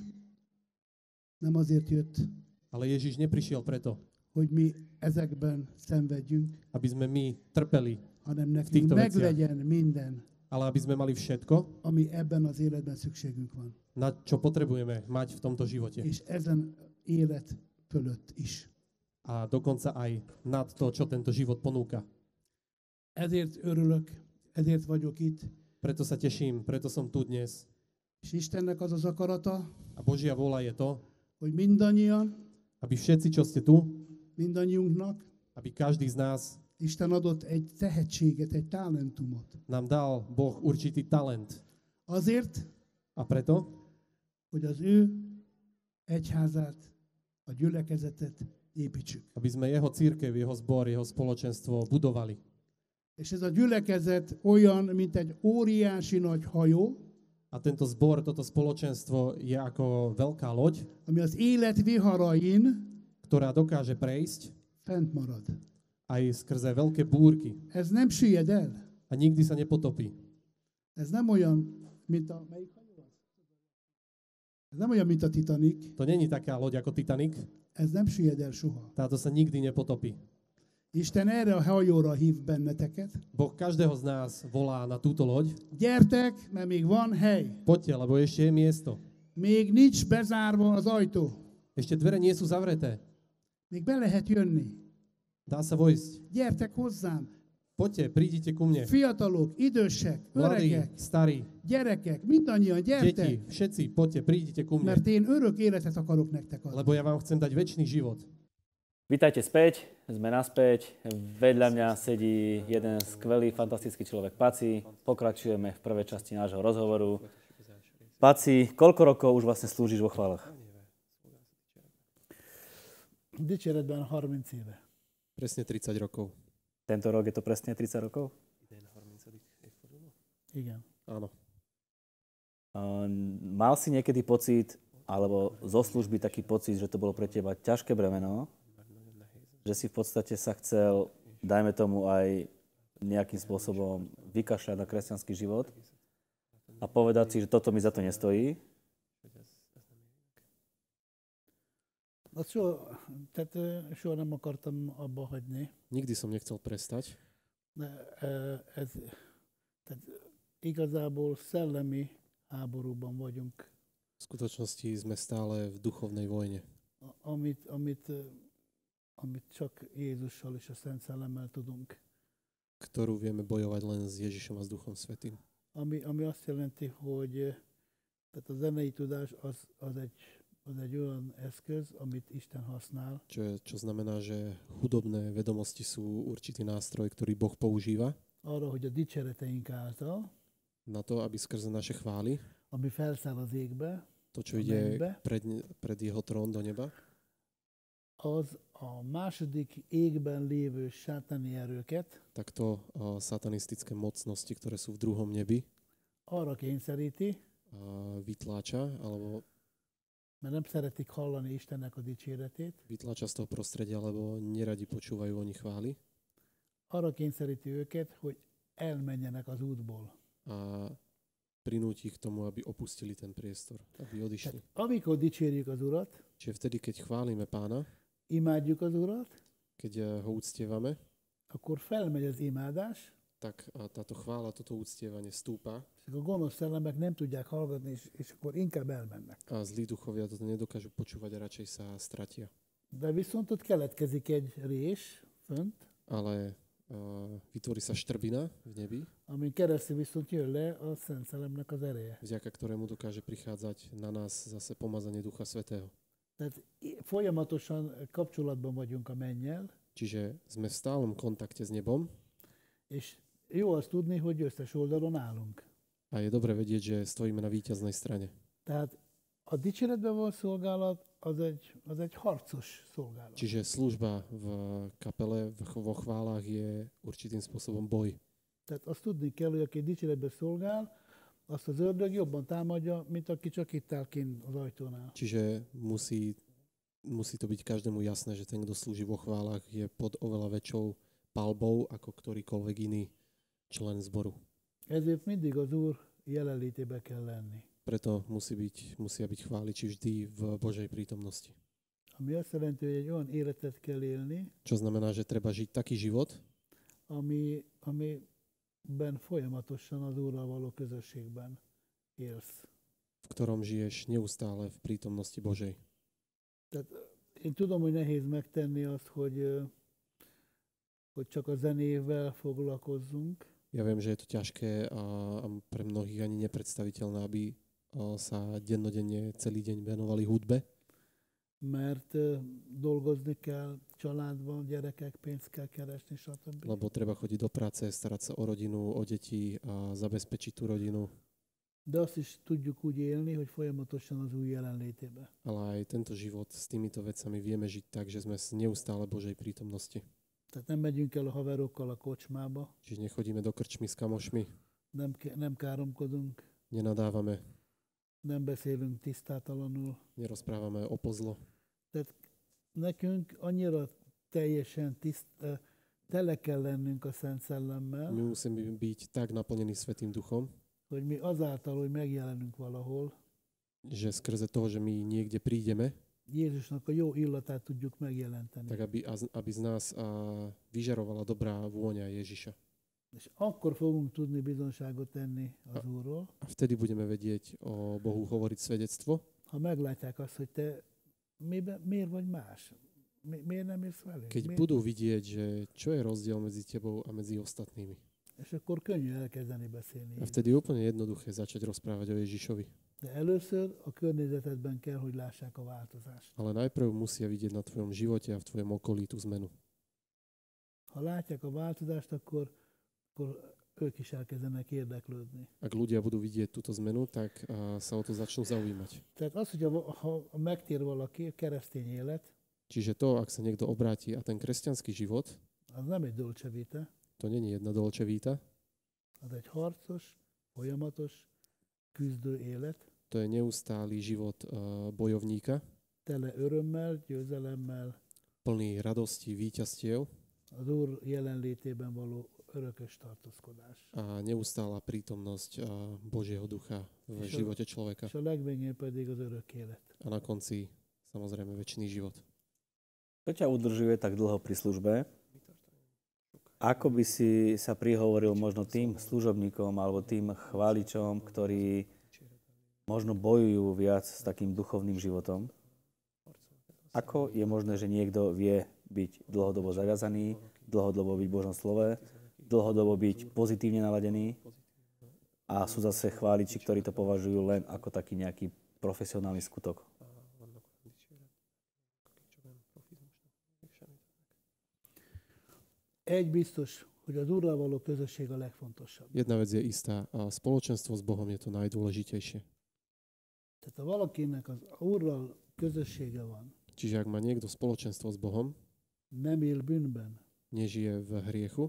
Speaker 2: nem azért jött,
Speaker 3: Ale Ježiš neprišiel preto,
Speaker 2: hogy mi ezekben szenvedjünk,
Speaker 3: aby sme my trpeli,
Speaker 2: hanem nekünk
Speaker 3: týchto veciach.
Speaker 2: meglegyen minden,
Speaker 3: ale aby sme mali všetko,
Speaker 2: ami ebben az életben szükségünk van.
Speaker 3: na čo potrebujeme mať v tomto živote.
Speaker 2: És ezen élet fölött is.
Speaker 3: A dokonca aj nad to, čo tento život ponúka.
Speaker 2: Ezért örülök, ezért vagyok itt,
Speaker 3: Preto sa teším, preto som tu dnes.
Speaker 2: és Istennek az az akarata,
Speaker 3: A Božia vôľa je to,
Speaker 2: hogy mindannyian,
Speaker 3: aby všetci, čo ste tu,
Speaker 2: mindannyiunknak
Speaker 3: aby každý z nás
Speaker 2: Isten adott egy tehetséget, egy talentumot.
Speaker 3: nám dal Boh určitý talent.
Speaker 2: Azért,
Speaker 3: A preto,
Speaker 2: hogy az ő egyházát, a gyülekezetet építsük.
Speaker 3: aby sme jeho cirkev, jeho zbor, jeho spoločenstvo budovali.
Speaker 2: És ez a gyülekezet olyan, mint egy óriási nagy hajó,
Speaker 3: A tento zbor, toto spoločenstvo je ako veľká loď,
Speaker 2: ami az élet viharain
Speaker 3: ktorá dokáže prejsť
Speaker 2: fent marad.
Speaker 3: aj skrze veľké búrky
Speaker 2: Ez nem süllyed el.
Speaker 3: a nikdy sa nepotopí.
Speaker 2: Ez nem olyan, mint a... Melyik hajó az? Ez nem olyan, mint a Titanic.
Speaker 3: To není taká loď ako Titanic,
Speaker 2: Ez nem süllyed el soha.
Speaker 3: táto sa nikdy nepotopí.
Speaker 2: Isten erre a hajóra hív benneteket.
Speaker 3: Boh každého z nás volá na túto loď.
Speaker 2: Gyertek, mert még van hely.
Speaker 3: Poďte, lebo ešte je miesto.
Speaker 2: Még nincs bezárva az ajtó.
Speaker 3: Ešte dvere nie sú zavreté.
Speaker 2: Még be lehet jönni.
Speaker 3: Dá sa vojsť.
Speaker 2: Gyertek hozzám.
Speaker 3: Poďte, prídite ku mne.
Speaker 2: Fiatalok, idősek,
Speaker 3: Mladí,
Speaker 2: öregek,
Speaker 3: starí,
Speaker 2: gyerekek, mindannyian
Speaker 3: deti,
Speaker 2: gyertek.
Speaker 3: všetci, poďte, prídite ku mne.
Speaker 2: Mert én örök életet akarok nektek adni.
Speaker 3: Lebo ja vám chcem dať večný život.
Speaker 1: Vítajte späť, sme naspäť. Vedľa mňa sedí jeden skvelý, fantastický človek, Paci. Pokračujeme v prvej časti nášho rozhovoru. Paci, koľko rokov už vlastne slúžiš vo chválach?
Speaker 2: Dicséretben 30 éve.
Speaker 3: Presne 30 rokov.
Speaker 1: Tento rok je to presne 30 rokov?
Speaker 2: Igen.
Speaker 3: Áno.
Speaker 1: Mal si niekedy pocit, alebo zo služby taký pocit, že to bolo pre teba ťažké bremeno? Že si v podstate sa chcel, dajme tomu, aj nejakým spôsobom vykašľať na kresťanský život a povedať si, že toto mi za to nestojí?
Speaker 2: Tehát soha nem akartam abba hagyni.
Speaker 3: Nikdy som nechcel prestať.
Speaker 2: De tehát igazából szellemi háborúban vagyunk.
Speaker 3: V skutočnosti sme stále v duchovnej vojne,
Speaker 2: Amit csak Jézussal és a Szent Szellemmel tudunk.
Speaker 3: ktorú vieme bojovať len s Ježišom a s Duchom Svätým.
Speaker 2: Ami azt jelenti, hogy tehát a zenei tudás az egy az egy olyan eszköz, amit Isten használ,
Speaker 3: Čo znamená, že hudobné vedomosti sú určitý nástroj, ktorý Boh používa
Speaker 2: arra, hogy a dicséreteink által,
Speaker 3: na to, aby skrze naše chvály,
Speaker 2: ami felszáll az égbe,
Speaker 3: to, čo
Speaker 2: a
Speaker 3: ide
Speaker 2: mennybe,
Speaker 3: pred jeho trón do neba,
Speaker 2: az a második égben lévő sátáni erőket
Speaker 3: tak to satanistické mocnosti, ktoré sú v druhom nebi,
Speaker 2: arra kényszeríti,
Speaker 3: vytláča, alebo
Speaker 2: mert nem szeretik hallani Istennek a dicséretét,
Speaker 3: vytláča z toho prostredia, lebo neradi počúvajú oni chvály
Speaker 2: arra kényszeríti őket, hogy elmenjenek az útból.
Speaker 3: a prinúti ich k tomu, aby opustili ten priestor, aby odišli.
Speaker 2: Tehát, amikor dicsérjük az Urat,
Speaker 3: Čiže vtedy, keď chválime Pána,
Speaker 2: imádjuk az Urat,
Speaker 3: keď ho uctievame,
Speaker 2: akkor felmegy az imádás,
Speaker 3: tak táto chvála, toto uctievanie stúpa
Speaker 2: és a gonosz szellemek nem tudják hallgatni, és akkor inkább elmennek.
Speaker 3: a zlí duchovia toto nedokážu počúvať a radšej sa stratia.
Speaker 2: De viszont ott keletkezik egy rés fönt,
Speaker 3: Ale vytvorí sa štrbina v nebi,
Speaker 2: amin keresztül viszont jön le a Szent Szellemnek az ereje.
Speaker 3: vďaka ktorému dokáže prichádzať na nás zase pomazanie Ducha Svätého.
Speaker 2: Tehát folyamatosan kapcsolatban vagyunk a mennyel,
Speaker 3: Čiže sme v stálom kontakte s nebom
Speaker 2: és jó azt tudni, hogy összes oldalon állunk.
Speaker 3: a je dobre vedieť, že stojíme na víťaznej strane.
Speaker 2: Tehát a dicséretben való szolgálat az egy harcos szolgálat.
Speaker 3: Čiže služba v kapele, vo chválach je určitým spôsobom boj.
Speaker 2: Tehát azt tudni kell, hogy aki dicséretben szolgál, azt az ördög jobban támadja, mint aki csak itt áll kint az ajtónál.
Speaker 3: Čiže musí to byť každému jasné, že ten, kto slúži vo chválach, je pod oveľa väčšou palbou ako ktorýkoľvek iný člen zboru.
Speaker 2: Ezért mindig az Úr jelenlétébe kell lenni.
Speaker 3: Preto musia byť chváliči vždy v Božej prítomnosti.
Speaker 2: Ami azt jelenti, hogy egy olyan életet kell élni,
Speaker 3: Čo znamená, že treba žiť taký život,
Speaker 2: amiben folyamatosan az Úrral való közösségben élsz.
Speaker 3: v ktorom žiješ neustále v prítomnosti Božej.
Speaker 2: Tehát én tudom, hogy nehéz megtenni azt, hogy csak a zenével foglalkozzunk,
Speaker 3: Ja viem, že je to ťažké a pre mnohých ani nepredstaviteľné, aby sa dennodenne celý deň venovali hudbe,
Speaker 2: mert dolgozni kell, családban, gyerekek, pénzt kell keresni, stb.
Speaker 3: lebo treba chodiť do práce, starať sa o rodinu, o deti a zabezpečiť tú rodinu.
Speaker 2: De azt is tudjuk úgy élni, hogy folyamatosan az új jelenlétébe.
Speaker 3: Ale aj tento život s týmito vecami vieme žiť tak, že sme neustále Božej prítomnosti.
Speaker 2: Tehát nem megyünk el a haverokkal a kocsmába,
Speaker 3: Čiže nechodíme do krčmy s kamošmi,
Speaker 2: nem káromkodunk,
Speaker 3: nenadávame,
Speaker 2: nem beszélünk tisztátalanul.
Speaker 3: nerozprávame o pozlo.
Speaker 2: Tehát nekünk annyira teljesen tele kell lennünk a Szent Szellemmel,
Speaker 3: My musíme byť tak naplnení Svätým Duchom,
Speaker 2: hogy mi azáltal, hogy megjelenünk valahol,
Speaker 3: že skrze toho, že my niekde prídeme,
Speaker 2: Jézusnak a jó illatát tudjuk megjelenteni.
Speaker 3: tak aby z nás vyžarovala dobrá vôňa Ježiša.
Speaker 2: És akkor fogunk tudni bizonságot tenni az Úrról,
Speaker 3: A vtedy budeme vedieť o Bohu hovoriť svedectvo,
Speaker 2: ha meglátják azt, hogy te miért vagy más? Miért nem jössz velünk?
Speaker 3: keď budú vidieť, že čo je rozdiel medzi tebou a medzi ostatnými.
Speaker 2: És akkor könnyű elkezdeni beszélni.
Speaker 3: A vtedy je úplne jednoduché začať rozprávať o Ježišovi.
Speaker 2: De először a környezetedben kell, hogy lássák a változást.
Speaker 3: Ale najprv musia vidieť na tvojom živote a v tvojom okolí tú zmenu.
Speaker 2: Ha látják a változást, akkor ők is elkezdenek érdeklődni.
Speaker 3: Ak ľudia budú vidieť túto zmenu, tak sa o to začnú zaujímať.
Speaker 2: Tehát az, hogy ha megtér valaki, keresztény élet,
Speaker 3: Čiže to, ak sa niekto obráti a ten kresťanský život,
Speaker 2: az nem egy dolce vita,
Speaker 3: to není jedna dolce vita,
Speaker 2: az egy harcos, folyamatos, küzdő élet,
Speaker 3: to je neustály život bojovníka,
Speaker 2: tele örömmel, győzelemmel,
Speaker 3: plný radosti, víťazstiev
Speaker 2: az Úr jelenlétében való örökös tartózkodás.
Speaker 3: a neustála prítomnosť Božieho ducha v živote človeka.
Speaker 2: És a legvégén pedig az örök élet.
Speaker 3: A na konci samozrejme večný život.
Speaker 1: Čo ťa udržuje tak dlho pri službe? Ako by si sa prihovoril možno tým služobníkom alebo tým chváličom, ktorí možno bojujú viac s takým duchovným životom? Ako je možné, že niekto vie byť dlhodobo zaviazaný, dlhodobo byť v Božom slove, dlhodobo byť pozitívne naladený a sú zase chváliči, ktorí to považujú len ako taký nejaký profesionálny skutok?
Speaker 2: Egy biztos, hogy az Úrral való közösség a legfontosabb.
Speaker 3: Jedna vec je istá, a spoločenstvo s Bohom je to najdôležitejšie.
Speaker 2: Tehát ha valakinek az Úrral közössége van,
Speaker 3: Čiže ak má niekto spoločenstvo s Bohom,
Speaker 2: nem él bűnben,
Speaker 3: nežije v hriechu,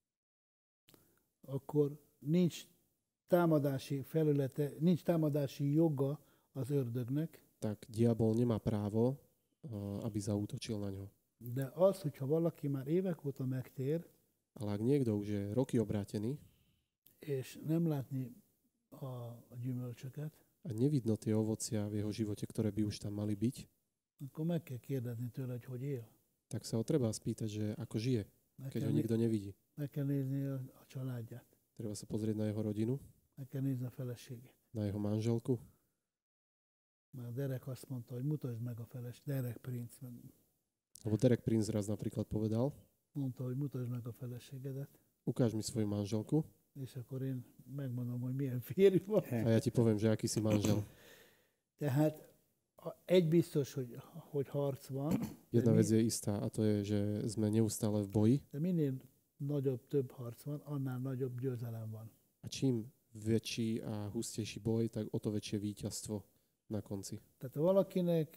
Speaker 2: akkor nincs támadási felülete, nincs támadási joga az ördögnek,
Speaker 3: tak diabol nemá právo, aby zaútočil na ňo.
Speaker 2: de az, hogyha valaki már évek óta megtér,
Speaker 3: Ale ak niekto už je roky obrátený
Speaker 2: és nem látni a gyümölcsöket,
Speaker 3: a nevidno tie ovocia v jeho živote, ktoré by už tam mali byť,
Speaker 2: akkor meg kell kérdezni tőle, hogy él.
Speaker 3: tak sa ho treba spýtať, že ako žije,
Speaker 2: Meg
Speaker 3: keď
Speaker 2: kell,
Speaker 3: ho nikto nevidí.
Speaker 2: meg kell nézni a családját,
Speaker 3: Treba sa pozrieť na jeho rodinu,
Speaker 2: meg kell nézni a feleségét.
Speaker 3: na jeho manželku.
Speaker 2: Már Derek azt mondta, hogy mutasd meg a Derek Prince
Speaker 3: Lebo Derek Prince raz napríklad povedal,
Speaker 2: mondta, hogy mutasd meg a feleségedet,
Speaker 3: ukáž mi svoju manželku
Speaker 2: és akkor én megmondom, hogy milyen férj van.
Speaker 3: a ja ti poviem, že aký si manžel.
Speaker 2: Tehát egy biztos, hogy harc van,
Speaker 3: Jedna vec je istá a to je, že sme neustále v boji
Speaker 2: de minél nagyobb, több harc van, annál nagyobb győzelem van.
Speaker 3: a čím väčší a hustejší boj, tak o to väčšie víťazstvo na konci.
Speaker 2: Tehát ha valakinek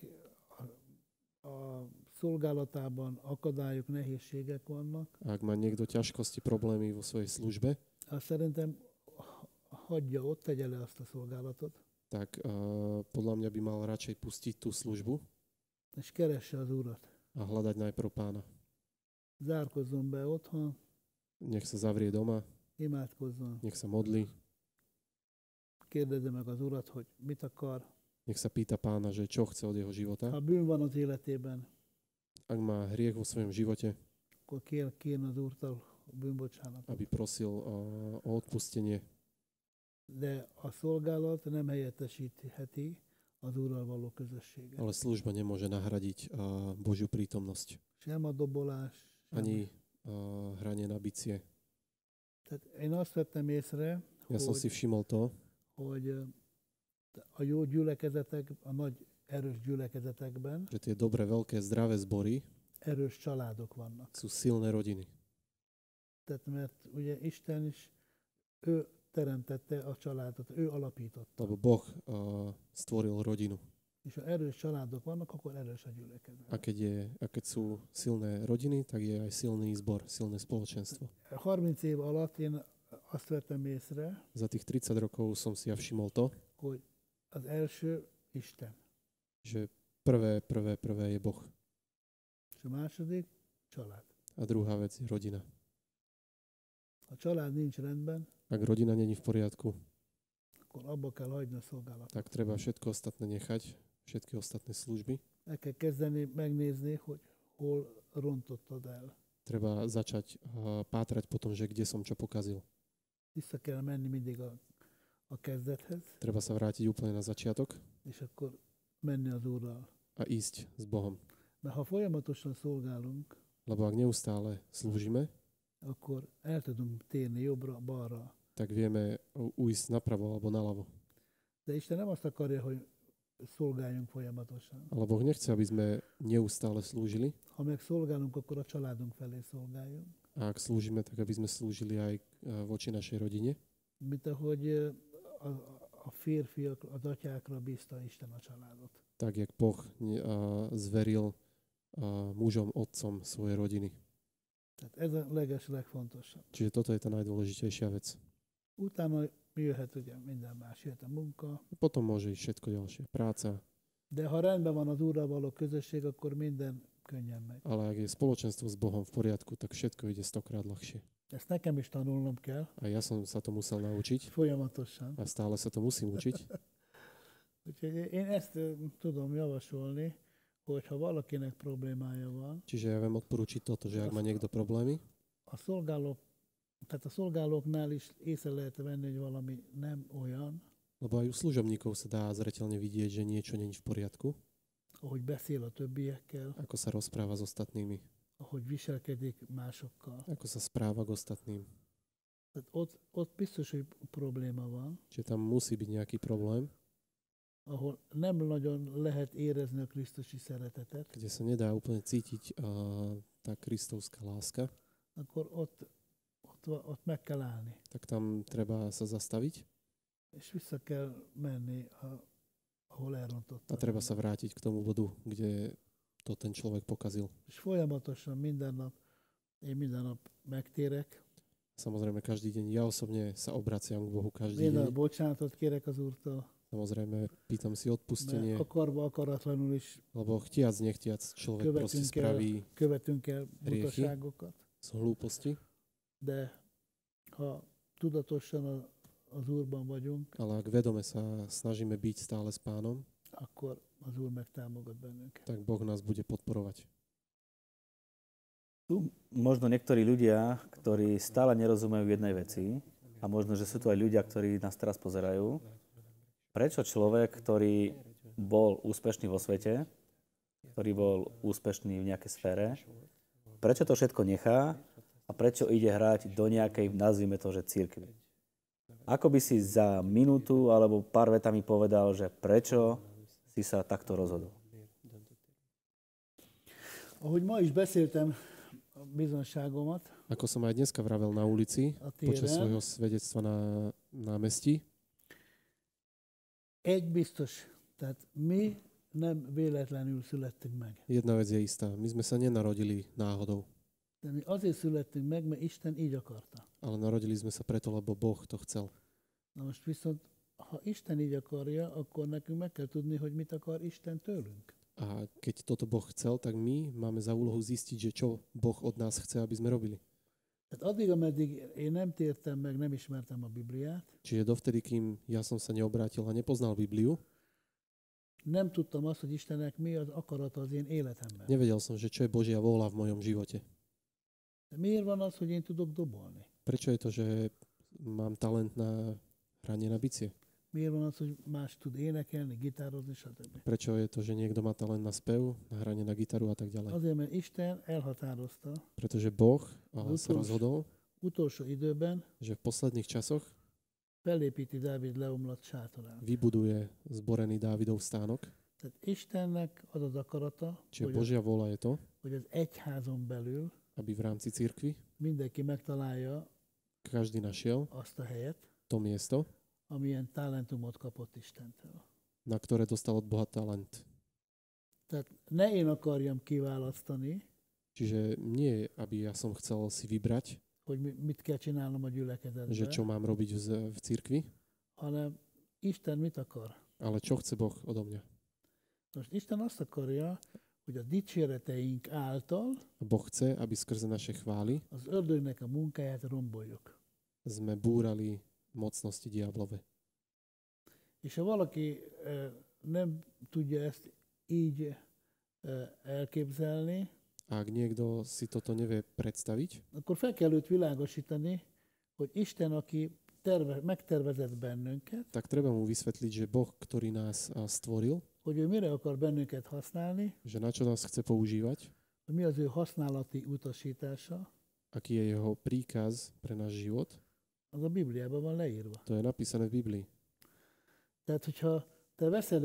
Speaker 2: a szolgálatában akadályok, nehézségek vannak,
Speaker 3: A ak má niekto ťažkosti, problémy vo svojej službe,
Speaker 2: azt szerintem hagyja ott, tegye le azt a szolgálatot,
Speaker 3: tak podľa mňa by mal radšej pustiť tú službu
Speaker 2: és keresse az Urat.
Speaker 3: a hľadať najprv Pána.
Speaker 2: Zárkozzon be otthon,
Speaker 3: Nech sa zavrie doma,
Speaker 2: imádkozzon,
Speaker 3: nech sa modlí,
Speaker 2: kérdezze meg az Urat, hogy mit akar.
Speaker 3: nech sa pýta Pána, že čo chce od jeho života.
Speaker 2: Ha bűn van az életében,
Speaker 3: Ak má hriech vo svojom živote,
Speaker 2: akkor kérjen az Úrtól bűnbocsánatot.
Speaker 3: aby prosil o odpustenie.
Speaker 2: De a szolgálat nem helyettesítheti az Úrral való közösséget.
Speaker 3: Ale služba nemôže nahradiť Božiu prítomnosť.
Speaker 2: Sem a dobolás,
Speaker 3: Ani hranie na bicie.
Speaker 2: Tehát én azt vettem észre,
Speaker 3: Ja som si všimol to,
Speaker 2: hogy a jó gyülekezetek, a nagy erős gyülekezetekben
Speaker 3: že tie dobré, veľké, zdravé zbory
Speaker 2: erős családok vannak.
Speaker 3: sú silné rodiny.
Speaker 2: Tehát mert ugye Isten is, ő teremtette a családot, ő alapította.
Speaker 3: Lebo Boh stvoril rodinu.
Speaker 2: És ha erős családok vannak, akkor erős a gyülekezet.
Speaker 3: A keď sú silné rodiny, tak je aj silný zbor, silné spoločenstvo.
Speaker 2: 30 év alatt én azt vettem észre,
Speaker 3: Za tých 30 rokov som si ja všimol to,
Speaker 2: hogy az első Isten,
Speaker 3: že prvé je Boh.
Speaker 2: és a második család.
Speaker 3: A druhá vec je rodina.
Speaker 2: Ha a család nincs rendben,
Speaker 3: Ak rodina není v poriadku,
Speaker 2: akkor abba kell hagyni a szolgálatot.
Speaker 3: tak treba všetko ostatné nechať, všetky ostatné služby.
Speaker 2: El kell kezdeni megnézni, hogy hol rontottad el.
Speaker 3: Treba začať pátrať po tom, že kde som čo pokazil.
Speaker 2: Vissza kell menni mindig a kezdethez,
Speaker 3: Treba sa vrátiť úplne na začiatok
Speaker 2: és akkor menni az Úrral.
Speaker 3: a ísť s Bohom.
Speaker 2: Mert ha folyamatosan szolgálunk,
Speaker 3: Lebo ak neustále slúžime,
Speaker 2: akkor el tudunk térni jobbra, balra.
Speaker 3: tak vieme ujsť napravo alebo naľavo.
Speaker 2: De Isten nem azt akarja, hogy szolgáljunk folyamatosan.
Speaker 3: Ale Boh nechce, aby sme neustále slúžili.
Speaker 2: Ha meg szolgálunk, akkor a családunk felé szolgáljunk.
Speaker 3: A ak slúžime, tak aby sme slúžili aj voči našej rodine.
Speaker 2: Mint ahogy a férfiak, az atyákra bízta Isten a családot.
Speaker 3: Tak, jak Boh zveril mužom, otcom svojej rodiny.
Speaker 2: Tehát ez a legfontosabb.
Speaker 3: Čiže toto je tá najdôležitejšia vec.
Speaker 2: Utána jöhet ugye minden más, jöhet a munka,
Speaker 3: Potom môže ísť všetko ďalšie. Práca,
Speaker 2: de ha rendben van az Úrral való közösség, akkor minden könnyen megy.
Speaker 3: ale ak je spoločenstvo s Bohom v poriadku, tak všetko ide stokrát ľahšie.
Speaker 2: Ezt nekem is tanulnom kell,
Speaker 3: A ja som sa to musel naučiť
Speaker 2: folyamatosan.
Speaker 3: a stále sa to musím učiť.
Speaker 2: Úgyhogy én ezt tudom javasolni, hogy ha valakinek problémája van,
Speaker 3: Čiže ja viem odporučiť toto, že ak má niekto problémy,
Speaker 2: a szolgálók, tehát a szolgálóknál is észre lehet venni, hogy valami nem olyan,
Speaker 3: lebo aj u služobníkov sa dá zreteľne vidieť, že niečo není v poriadku,
Speaker 2: ahogy beszél a többiekkel,
Speaker 3: ako sa rozpráva s ostatnými,
Speaker 2: ahogy viselkedik másokkal.
Speaker 3: ako sa správa k ostatným.
Speaker 2: Tehát ott biztos, hogy probléma van,
Speaker 3: Čiže tam musí byť nejaký problém,
Speaker 2: ahol nem nagyon lehet érezni a krisztusi szeretetet,
Speaker 3: kde sa nedá úplne cítiť tá kristovská láska,
Speaker 4: akkor ott meg kell állni.
Speaker 3: tak tam treba sa zastaviť
Speaker 4: És vissza kell menni, ahol elrontotta.
Speaker 3: a treba sa vrátiť k tomu bodu, kde to ten človek pokazil.
Speaker 4: És folyamatosan én minden nap megtérek.
Speaker 3: Samozrejme, každý deň ja osobne sa obraciam k Bohu každý
Speaker 4: Minden
Speaker 3: deň.
Speaker 4: nap bocsánatot kérek az Úrtól,
Speaker 3: Samozrejme, pýtam si odpustenie,
Speaker 4: mert akarva akaratlanul is
Speaker 3: lebo chtiac, nechtiac človek proste spraví
Speaker 4: követünk el
Speaker 3: Riechy.
Speaker 4: butaságokat.
Speaker 3: z hlúposti,
Speaker 4: De ha tudatosan az Úrban vagyunk,
Speaker 3: ale ak vedome sa snažíme byť stále s Pánom,
Speaker 4: akkor az Úr megtámogat bennünket.
Speaker 3: tak Boh nás bude podporovať.
Speaker 1: Tu možno niektorí ľudia, ktorí stále nerozumejú jednej veci, a možno, že sú tu aj ľudia, ktorí nás teraz pozerajú, prečo človek, ktorý bol úspešný vo svete, ktorý bol úspešný v nejakej sfére, prečo to všetko nechá a prečo ide hrať do nejakej, nazvime to, že cirkvi. Ako by si za minútu alebo pár vetami povedal, že prečo si sa takto rozhodol?
Speaker 4: Ahogy ma is beszéltem a bizonságomat,
Speaker 3: Ako som aj dneska vravel na ulici,
Speaker 4: a
Speaker 3: počas
Speaker 4: téren,
Speaker 3: svojho svedectva na námestí,
Speaker 4: egy biztos, tehát mi nem véletlenül születtünk meg.
Speaker 3: jedna vec je istá. My sme sa nenarodili náhodou,
Speaker 4: De mi azért születtünk meg, mert Isten így akarta.
Speaker 3: ale narodili sme sa preto, lebo Boh to chcel.
Speaker 4: Na most viszont, ha Isten így akarja, akkor nekünk meg kell tudni, hogy mit akar Isten tőlünk.
Speaker 3: A keď toto Boh chcel, tak my máme za úlohu zistiť, že čo Boh od nás chce, aby sme robili.
Speaker 4: Tehát addig, ameddig én nem tértem meg, nem ismertem a Bibliát,
Speaker 3: Čiže dovtedy, kým ja som sa neobrátil a nepoznal Bibliu,
Speaker 4: nem tudtam azt, hogy Istennek mi az akarata az én életemben.
Speaker 3: nevedel som, že čo je Božia vôľa v mojom živote.
Speaker 4: De miért van az, hogy én tudok dobolni?
Speaker 3: Prečo je to, že mám talent na hranie na bicie?
Speaker 4: Miért van az, hogy más tud énekelni, gitározni, stb.
Speaker 3: Prečo je to, že niekto má talent na spev, na hranie na gitaru a tak ďalej?
Speaker 4: Azért, mert Isten elhatározta
Speaker 3: Pretože Boh sa
Speaker 4: Utolsó-
Speaker 3: rozhodol,
Speaker 4: utolsó időben
Speaker 3: že v posledných časoch
Speaker 4: felépíti Dávid leomlott sátorát.
Speaker 3: vybuduje zborený Dávidov stánok.
Speaker 4: Tehát Istennek az az akarata,
Speaker 3: Čiže
Speaker 4: hogy,
Speaker 3: Božia vôľa je to,
Speaker 4: hogy az egyházon belül
Speaker 3: aby v rámci cirkvi
Speaker 4: mindenki megtalálja
Speaker 3: každý našiel
Speaker 4: azt a helyet,
Speaker 3: to miesto,
Speaker 4: amilyen talentumot kapott Istentől.
Speaker 3: na ktoré dostal od Boha talent.
Speaker 4: Tehát ne én akarjam kiválasztani,
Speaker 3: Čiže nie, aby ja som chcel si vybrať,
Speaker 4: hogy mit kell csinálnom a
Speaker 3: že
Speaker 4: gyülekezetben,
Speaker 3: čo mám robiť v cirkvi,
Speaker 4: hanem Isten mit akar?
Speaker 3: ale čo chce Boh odo mňa.
Speaker 4: Most Isten azt akarja, hogy a dicséreteink által
Speaker 3: A Boh chce, aby skrze naše chvály
Speaker 4: az ördögnek a munkáját romboljuk.
Speaker 3: sme búrali mocnosti diablove.
Speaker 4: És ha valaki nem tudja ezt így elképzelni,
Speaker 3: A ak niekto si toto nevie predstaviť,
Speaker 4: akkor fel kell őt világosítani, hogy Isten, aki megtervezett bennünket,
Speaker 3: tak treba mu vysvetliť, že Boh, ktorý nás stvoril,
Speaker 4: hogy ő mire akar bennünket használni,
Speaker 3: že na čo nás chce používať,
Speaker 4: hogy mi az ő használati utasítása,
Speaker 3: aký je jeho príkaz pre náš život,
Speaker 4: az a Bibliában van leírva.
Speaker 3: to je napísané v Biblii.
Speaker 4: Tehát, hogyha te veszel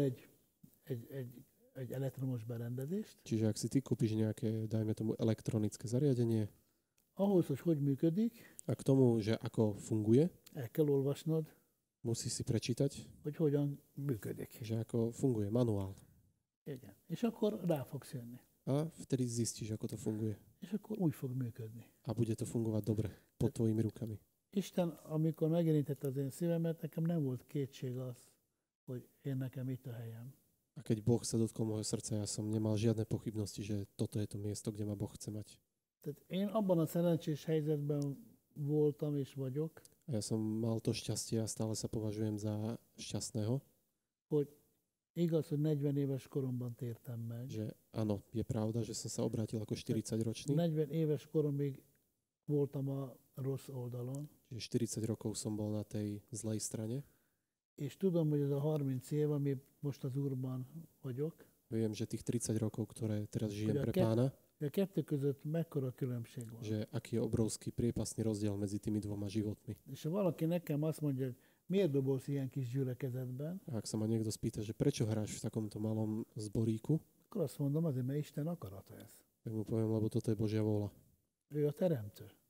Speaker 4: egy elektromos berendezést,
Speaker 3: Čiže ak si ty kúpiš nejaké, dajme tomu, elektronické zariadenie,
Speaker 4: ahhoz, hogy működik,
Speaker 3: a k tomu, že ako funguje,
Speaker 4: el kell olvasnod,
Speaker 3: musí si prečítať,
Speaker 4: hogy hogyan működik.
Speaker 3: že ako funguje manuál.
Speaker 4: Igen. És akkor rá fogsz jönni.
Speaker 3: A vtedy zistíš, ako to funguje.
Speaker 4: És akkor úgy fog működni.
Speaker 3: A bude to fungovať dobre pod tvojimi rukami.
Speaker 4: Isten, amikor megérintette az én szívemet, nekem nem volt kétség az, hogy én nekem itt a helyem.
Speaker 3: A keď Boh sa dotkol môjho srdca, ja som nemal žiadne pochybnosti, že toto je to miesto, kde ma Boh chce mať.
Speaker 4: Tehát én abban a szerencsés helyzetben voltam és vagyok,
Speaker 3: A ja som mal to šťastie a stále sa považujem za šťastného,
Speaker 4: hogy igaz, hogy 40 éves koromban tértem meg.
Speaker 3: že áno, je pravda, že som sa obrátil ako 40-ročný,
Speaker 4: 40 éves koromig voltam a rossz oldalon,
Speaker 3: že 40 rokov som bol na tej zlej strane.
Speaker 4: és tudom, hogy ez a 30 év, ami most az Úrban vagyok,
Speaker 3: Viem, že tých 30 rokov, ktoré teraz žijem
Speaker 4: Hogy a
Speaker 3: pre Pána,
Speaker 4: a kettő között mekkora különbség van.
Speaker 3: že aký je obrovský priepasný rozdiel medzi tými dvoma životmi.
Speaker 4: És ha valaki nekem azt mondja, hogy miért dobolsz ilyen kis gyülekezetben,
Speaker 3: A ak sa ma niekto spýta, že prečo hráš v takomto malom zboríku,
Speaker 4: akkor azt mondom, azért, mert Isten akarata ez.
Speaker 3: tak mu poviem, lebo toto je Božia vôľa.
Speaker 4: Ő a teremtő.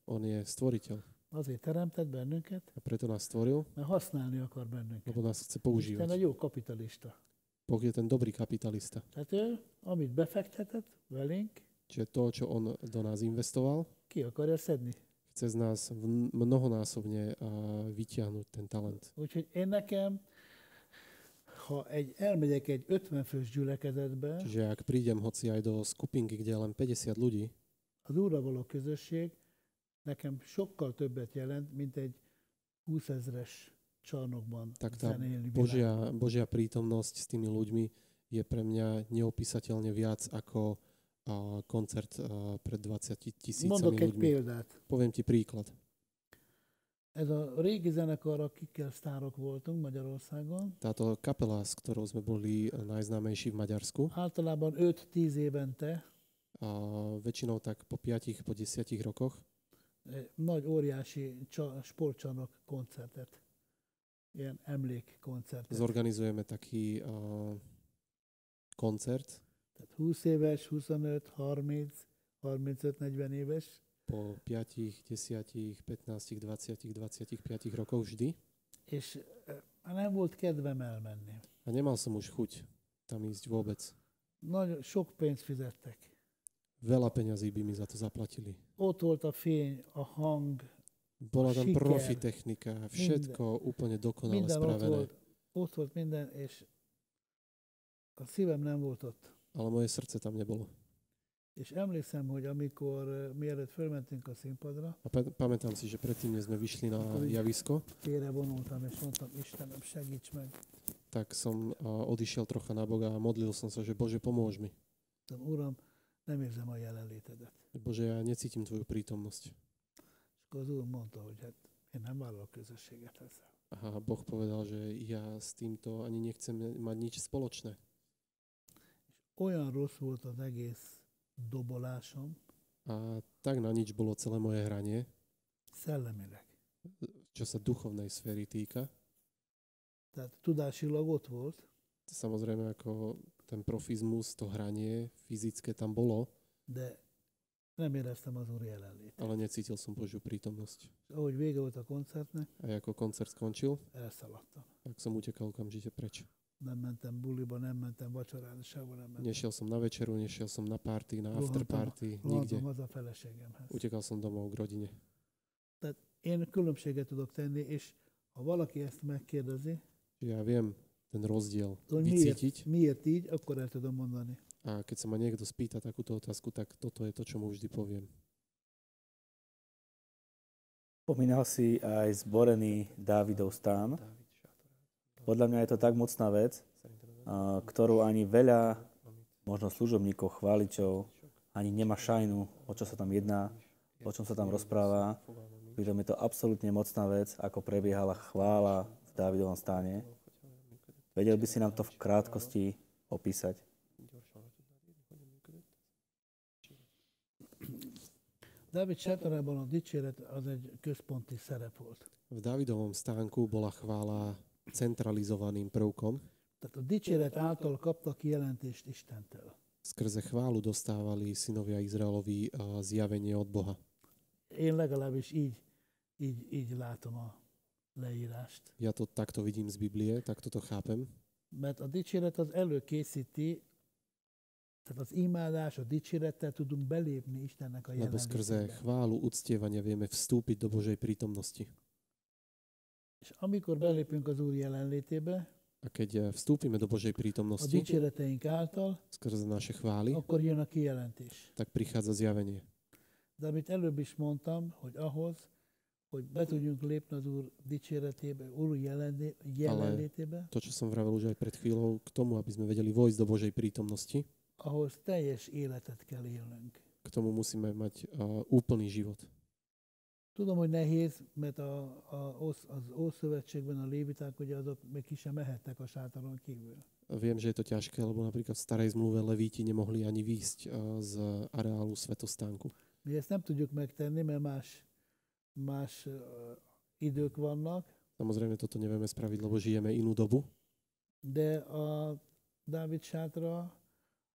Speaker 3: On je stvoriteľ.
Speaker 4: Azért teremtett bennünket,
Speaker 3: A preto nás stvoril,
Speaker 4: mert használni akar bennünket.
Speaker 3: lebo nás chce
Speaker 4: Isten
Speaker 3: používať.
Speaker 4: egy jó kapitalista.
Speaker 3: Boh je ten dobrý kapitalista.
Speaker 4: Tehát ő, amit befektetett velénk,
Speaker 3: Čiže to, čo on do nás investoval,
Speaker 4: ki akarja szedni.
Speaker 3: chce z nás mnohonásobne vytiahnuť ten talent.
Speaker 4: Úgyhogy én nekem, ha elmegyek egy 50 fős gyülekezetbe,
Speaker 3: Čiže ak prídem hoci aj do skupinky, kde je len 50 ľudí,
Speaker 4: az Úrral való közösség nekem sokkal többet jelent, mint egy 20 000-es csarnokban
Speaker 3: tak tá
Speaker 4: zenélni világban.
Speaker 3: Božia prítomnosť s tými ľuďmi je pre mňa neopísateľne viac ako koncert pred 20 000
Speaker 4: Mondok egy
Speaker 3: ľuďmi.
Speaker 4: példát.
Speaker 3: Poviem ti príklad.
Speaker 4: Ez a régi zenekar, akikkel sztárok voltunk Magyarországon,
Speaker 3: Táto kapela, s ktorou sme boli najznámejší v Maďarsku,
Speaker 4: általában 5-10 évente
Speaker 3: a väčšinou tak po 5, po 10 rokoch
Speaker 4: nagy óriási sportcsarnok koncertet, ilyen emlékkoncertet.
Speaker 3: zorganizujeme taký koncert
Speaker 4: Tehát 20 éves, 25, 30, 35, 40 éves,
Speaker 3: po 5, 10, 15, 20, 25 rokoch vždy.
Speaker 4: és nem volt kedvem elmenni.
Speaker 3: A nemal som už chuť tam ísť vôbec.
Speaker 4: Nagyon sok pénzt fizettek.
Speaker 3: Veľa peňazí by mi za to zaplatili.
Speaker 4: Ott volt a fény, a hang,
Speaker 3: Bola tam
Speaker 4: Šiker.
Speaker 3: profi technika, všetko úplne dokonale
Speaker 4: minden
Speaker 3: spravené.
Speaker 4: ott volt minden, és a szívem nem volt ott.
Speaker 3: Ale moje srdce tam nebolo.
Speaker 4: És emlékszem, hogy amikor mielőtt fölmentünk a színpadra,
Speaker 3: A pamätám si, že predtým, než sme vyšli na
Speaker 4: Akkor így-
Speaker 3: javisko,
Speaker 4: félrevonultam, és mondtam, Istenem, segíts meg.
Speaker 3: tak som odišiel trocha na Boga a modlil som sa, že Bože, pomôž mi.
Speaker 4: Mondtam, Uram, nem érzem a jelenlétedet.
Speaker 3: Bože, ja necítim Tvoju prítomnosť.
Speaker 4: És akkor az Úr mondta, hogy hát én nem vállalok közösséget ezzel.
Speaker 3: A Boh povedal, že ja s týmto ani nechcem mať nič spoločné.
Speaker 4: Olyan rossz volt az egész dobolásom,
Speaker 3: A tak na nič bolo celé moje hranie,
Speaker 4: szellemileg.
Speaker 3: čo sa duchovnej sféry týka.
Speaker 4: Tehát tudásilag ott volt,
Speaker 3: Samozrejme, ako ten profizmus, to hranie fyzické tam bolo,
Speaker 4: de nem éreztem az Úr jelenlétét.
Speaker 3: ale necítil som Božiu prítomnosť.
Speaker 4: És ahogy vége volt a koncertnek,
Speaker 3: A ako koncert skončil,
Speaker 4: elszaladtam.
Speaker 3: tak som utekal okamžite preč.
Speaker 4: Nem mentem buliba, nem mentem vacsorára, sehol nem mentem.
Speaker 3: Nešiel som na večeru, nešiel som na party, na afterparty,
Speaker 4: Rohantam
Speaker 3: nikde.
Speaker 4: haza a feleségemhez.
Speaker 3: Utekal som domov k rodine.
Speaker 4: Tehát én különbséget tudok tenni, és ha valaki ezt megkérdezi,
Speaker 3: Čiže ja viem ten rozdiel
Speaker 4: hogy
Speaker 3: vycítiť
Speaker 4: miért így, akkor el tudom mondani.
Speaker 3: a keď sa ma niekto spýta takúto otázku, tak toto je to, čo mu vždy poviem.
Speaker 1: Spomínal si aj zborený Dávidov stán. Podľa mňa je to tak mocná vec, ktorú ani veľa možno služobníkov, chváličov ani nemá šajnu, o čo sa tam jedná, o čom sa tam rozpráva. Pritom je to absolútne mocná vec, ako prebiehala chvála v Dávidovom stáne. Vedel by si nám to v krátkosti opísať?
Speaker 4: Dávid sátorában a dicséret az egy központi szerep volt.
Speaker 3: V Dávidovom stánku bola chvála centralizovaným prvkom.
Speaker 4: Tehát a dicséret által kaptak kijelentést Istentől.
Speaker 3: Skrze chválu dostávali synovia Izraelovi zjavenie od Boha.
Speaker 4: Én legalábbis így látom a leírást.
Speaker 3: Ja to takto vidím z Biblie, takto to chápem.
Speaker 4: Mert a dicséret az előkészíti, tehát az imádás, a dicsérettel tudunk belépni Istennek a
Speaker 3: Lebo skrze
Speaker 4: jelenlétébe.
Speaker 3: chválu, uctievania vieme vstúpiť do Božej prítomnosti.
Speaker 4: És amikor belépünk az Úr jelenlétébe,
Speaker 3: A keď vstúpime do Božej
Speaker 4: a
Speaker 3: prítomnosti
Speaker 4: dicséreteink által,
Speaker 3: skrze naše chvály,
Speaker 4: akkor jön a kijelentés.
Speaker 3: tak prichádza zjavenie.
Speaker 4: De amit előbb is mondtam, hogy ahhoz, hogy be tudjunk lépni az Úr dicséretébe, Úr jelenlétébe,
Speaker 3: To, čo som vravel už aj pred chvíľou, k tomu, aby sme vedeli vojsť do Božej prítomnosti,
Speaker 4: ahhoz teljes életet kell élnünk.
Speaker 3: k tomu musíme mať úplný život.
Speaker 4: Tudom, hogy nehéz, mert az Ószövetségben a léviták, ugye azok még ki sem mehettek a sátoron kívül.
Speaker 3: Viem, že je to ťažké, lebo napríklad v starej zmluve levíti nemohli ani výjsť z areálu svätostánku.
Speaker 4: Mi ezt nem tudjuk megtenni, mert más idők vannak,
Speaker 3: Samozrejme, toto nevieme spraviť, lebo žijeme inú dobu,
Speaker 4: de a Dávid sátra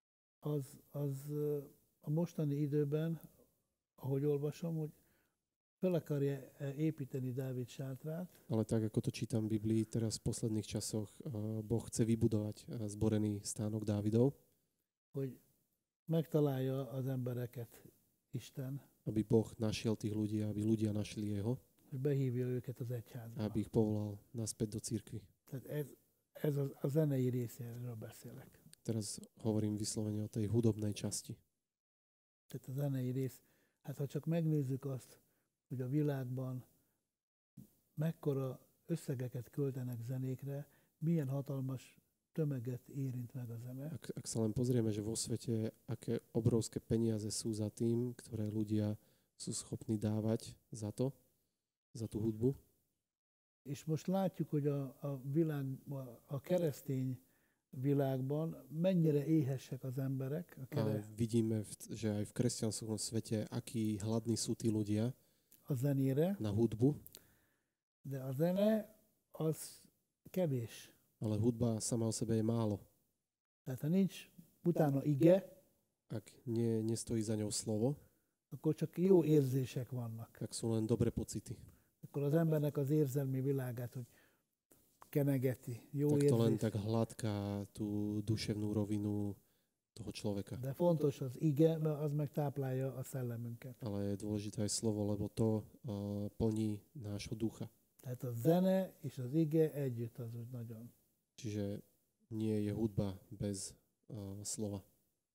Speaker 4: az a mostani időben, ahogy olvasom, hogy Föl akarja építeni Dávid sátrát,
Speaker 3: Ale tak, ako to čítam v Biblii, teraz v posledných časoch Boh chce vybudovať zborený stánok Dávidov,
Speaker 4: hogy megtalálja az embereket Isten,
Speaker 3: aby Boh našiel tých ľudí, aby ľudia našli jeho,
Speaker 4: hogy behívja őket az egyházba.
Speaker 3: aby ich povolal naspäť do cirkvi.
Speaker 4: Tehát ez a zenei részéről beszélek.
Speaker 3: Teraz hovorím vyslovene o tej hudobnej časti.
Speaker 4: Tehát a zenei rész. Hát ha csak megnézzük azt, hogy a világban mekkora összegeket költenek zenékre, milyen hatalmas tömeget érint meg a zene.
Speaker 3: Ak sa len pozrieme, že vo svete, aké obrovské peniaze sú za tým, ktoré ľudia sú schopní dávať za to, za tú hudbu.
Speaker 4: És most látjuk, hogy a keresztény világban mennyire éhesek az emberek.
Speaker 3: A vidíme, že aj v kresťanskom svete, akí hladní sú tí ľudia
Speaker 4: a zenére,
Speaker 3: na hudbu.
Speaker 4: De a zene az kevés.
Speaker 3: Ale hudba sama o sebe je málo.
Speaker 4: Tehát ha nincs utána ige,
Speaker 3: ak nestojí za ňou slovo,
Speaker 4: akkor csak jó érzések vannak.
Speaker 3: tak sú len dobré pocity.
Speaker 4: Akkor az embernek az érzelmi világát, hogy kenegeti, jó
Speaker 3: tak to len
Speaker 4: érzés.
Speaker 3: tak hladká tú duševnú rovinu toho človeka.
Speaker 4: De fontos az ige, mert az meg táplálja a szellemünket.
Speaker 3: Ale je dôležité aj slovo, lebo to plní nášho ducha.
Speaker 4: Tehát a zene és az ige együtt az úgy nagyon.
Speaker 3: Čiže nie je hudba bez slova.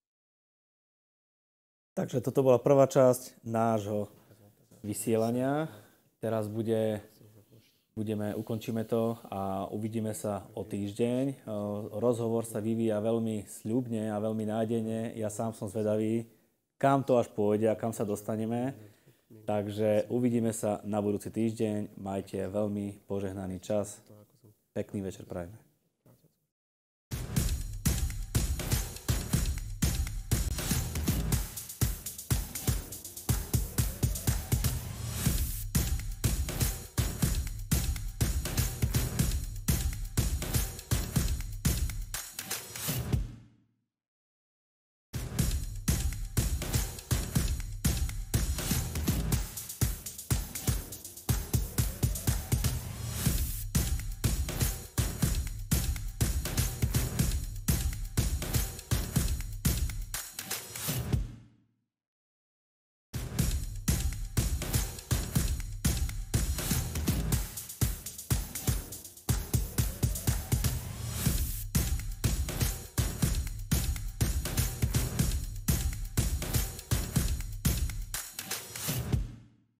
Speaker 1: Takže toto bola prvá časť nášho vysielania. Teraz ukončíme to a uvidíme sa o týždeň. Rozhovor sa vyvíja veľmi sľubne a veľmi nádejne. Ja sám som zvedavý, kam to až pôjde a kam sa dostaneme. Takže uvidíme sa na budúci týždeň. Majte veľmi požehnaný čas. Pekný večer prajeme.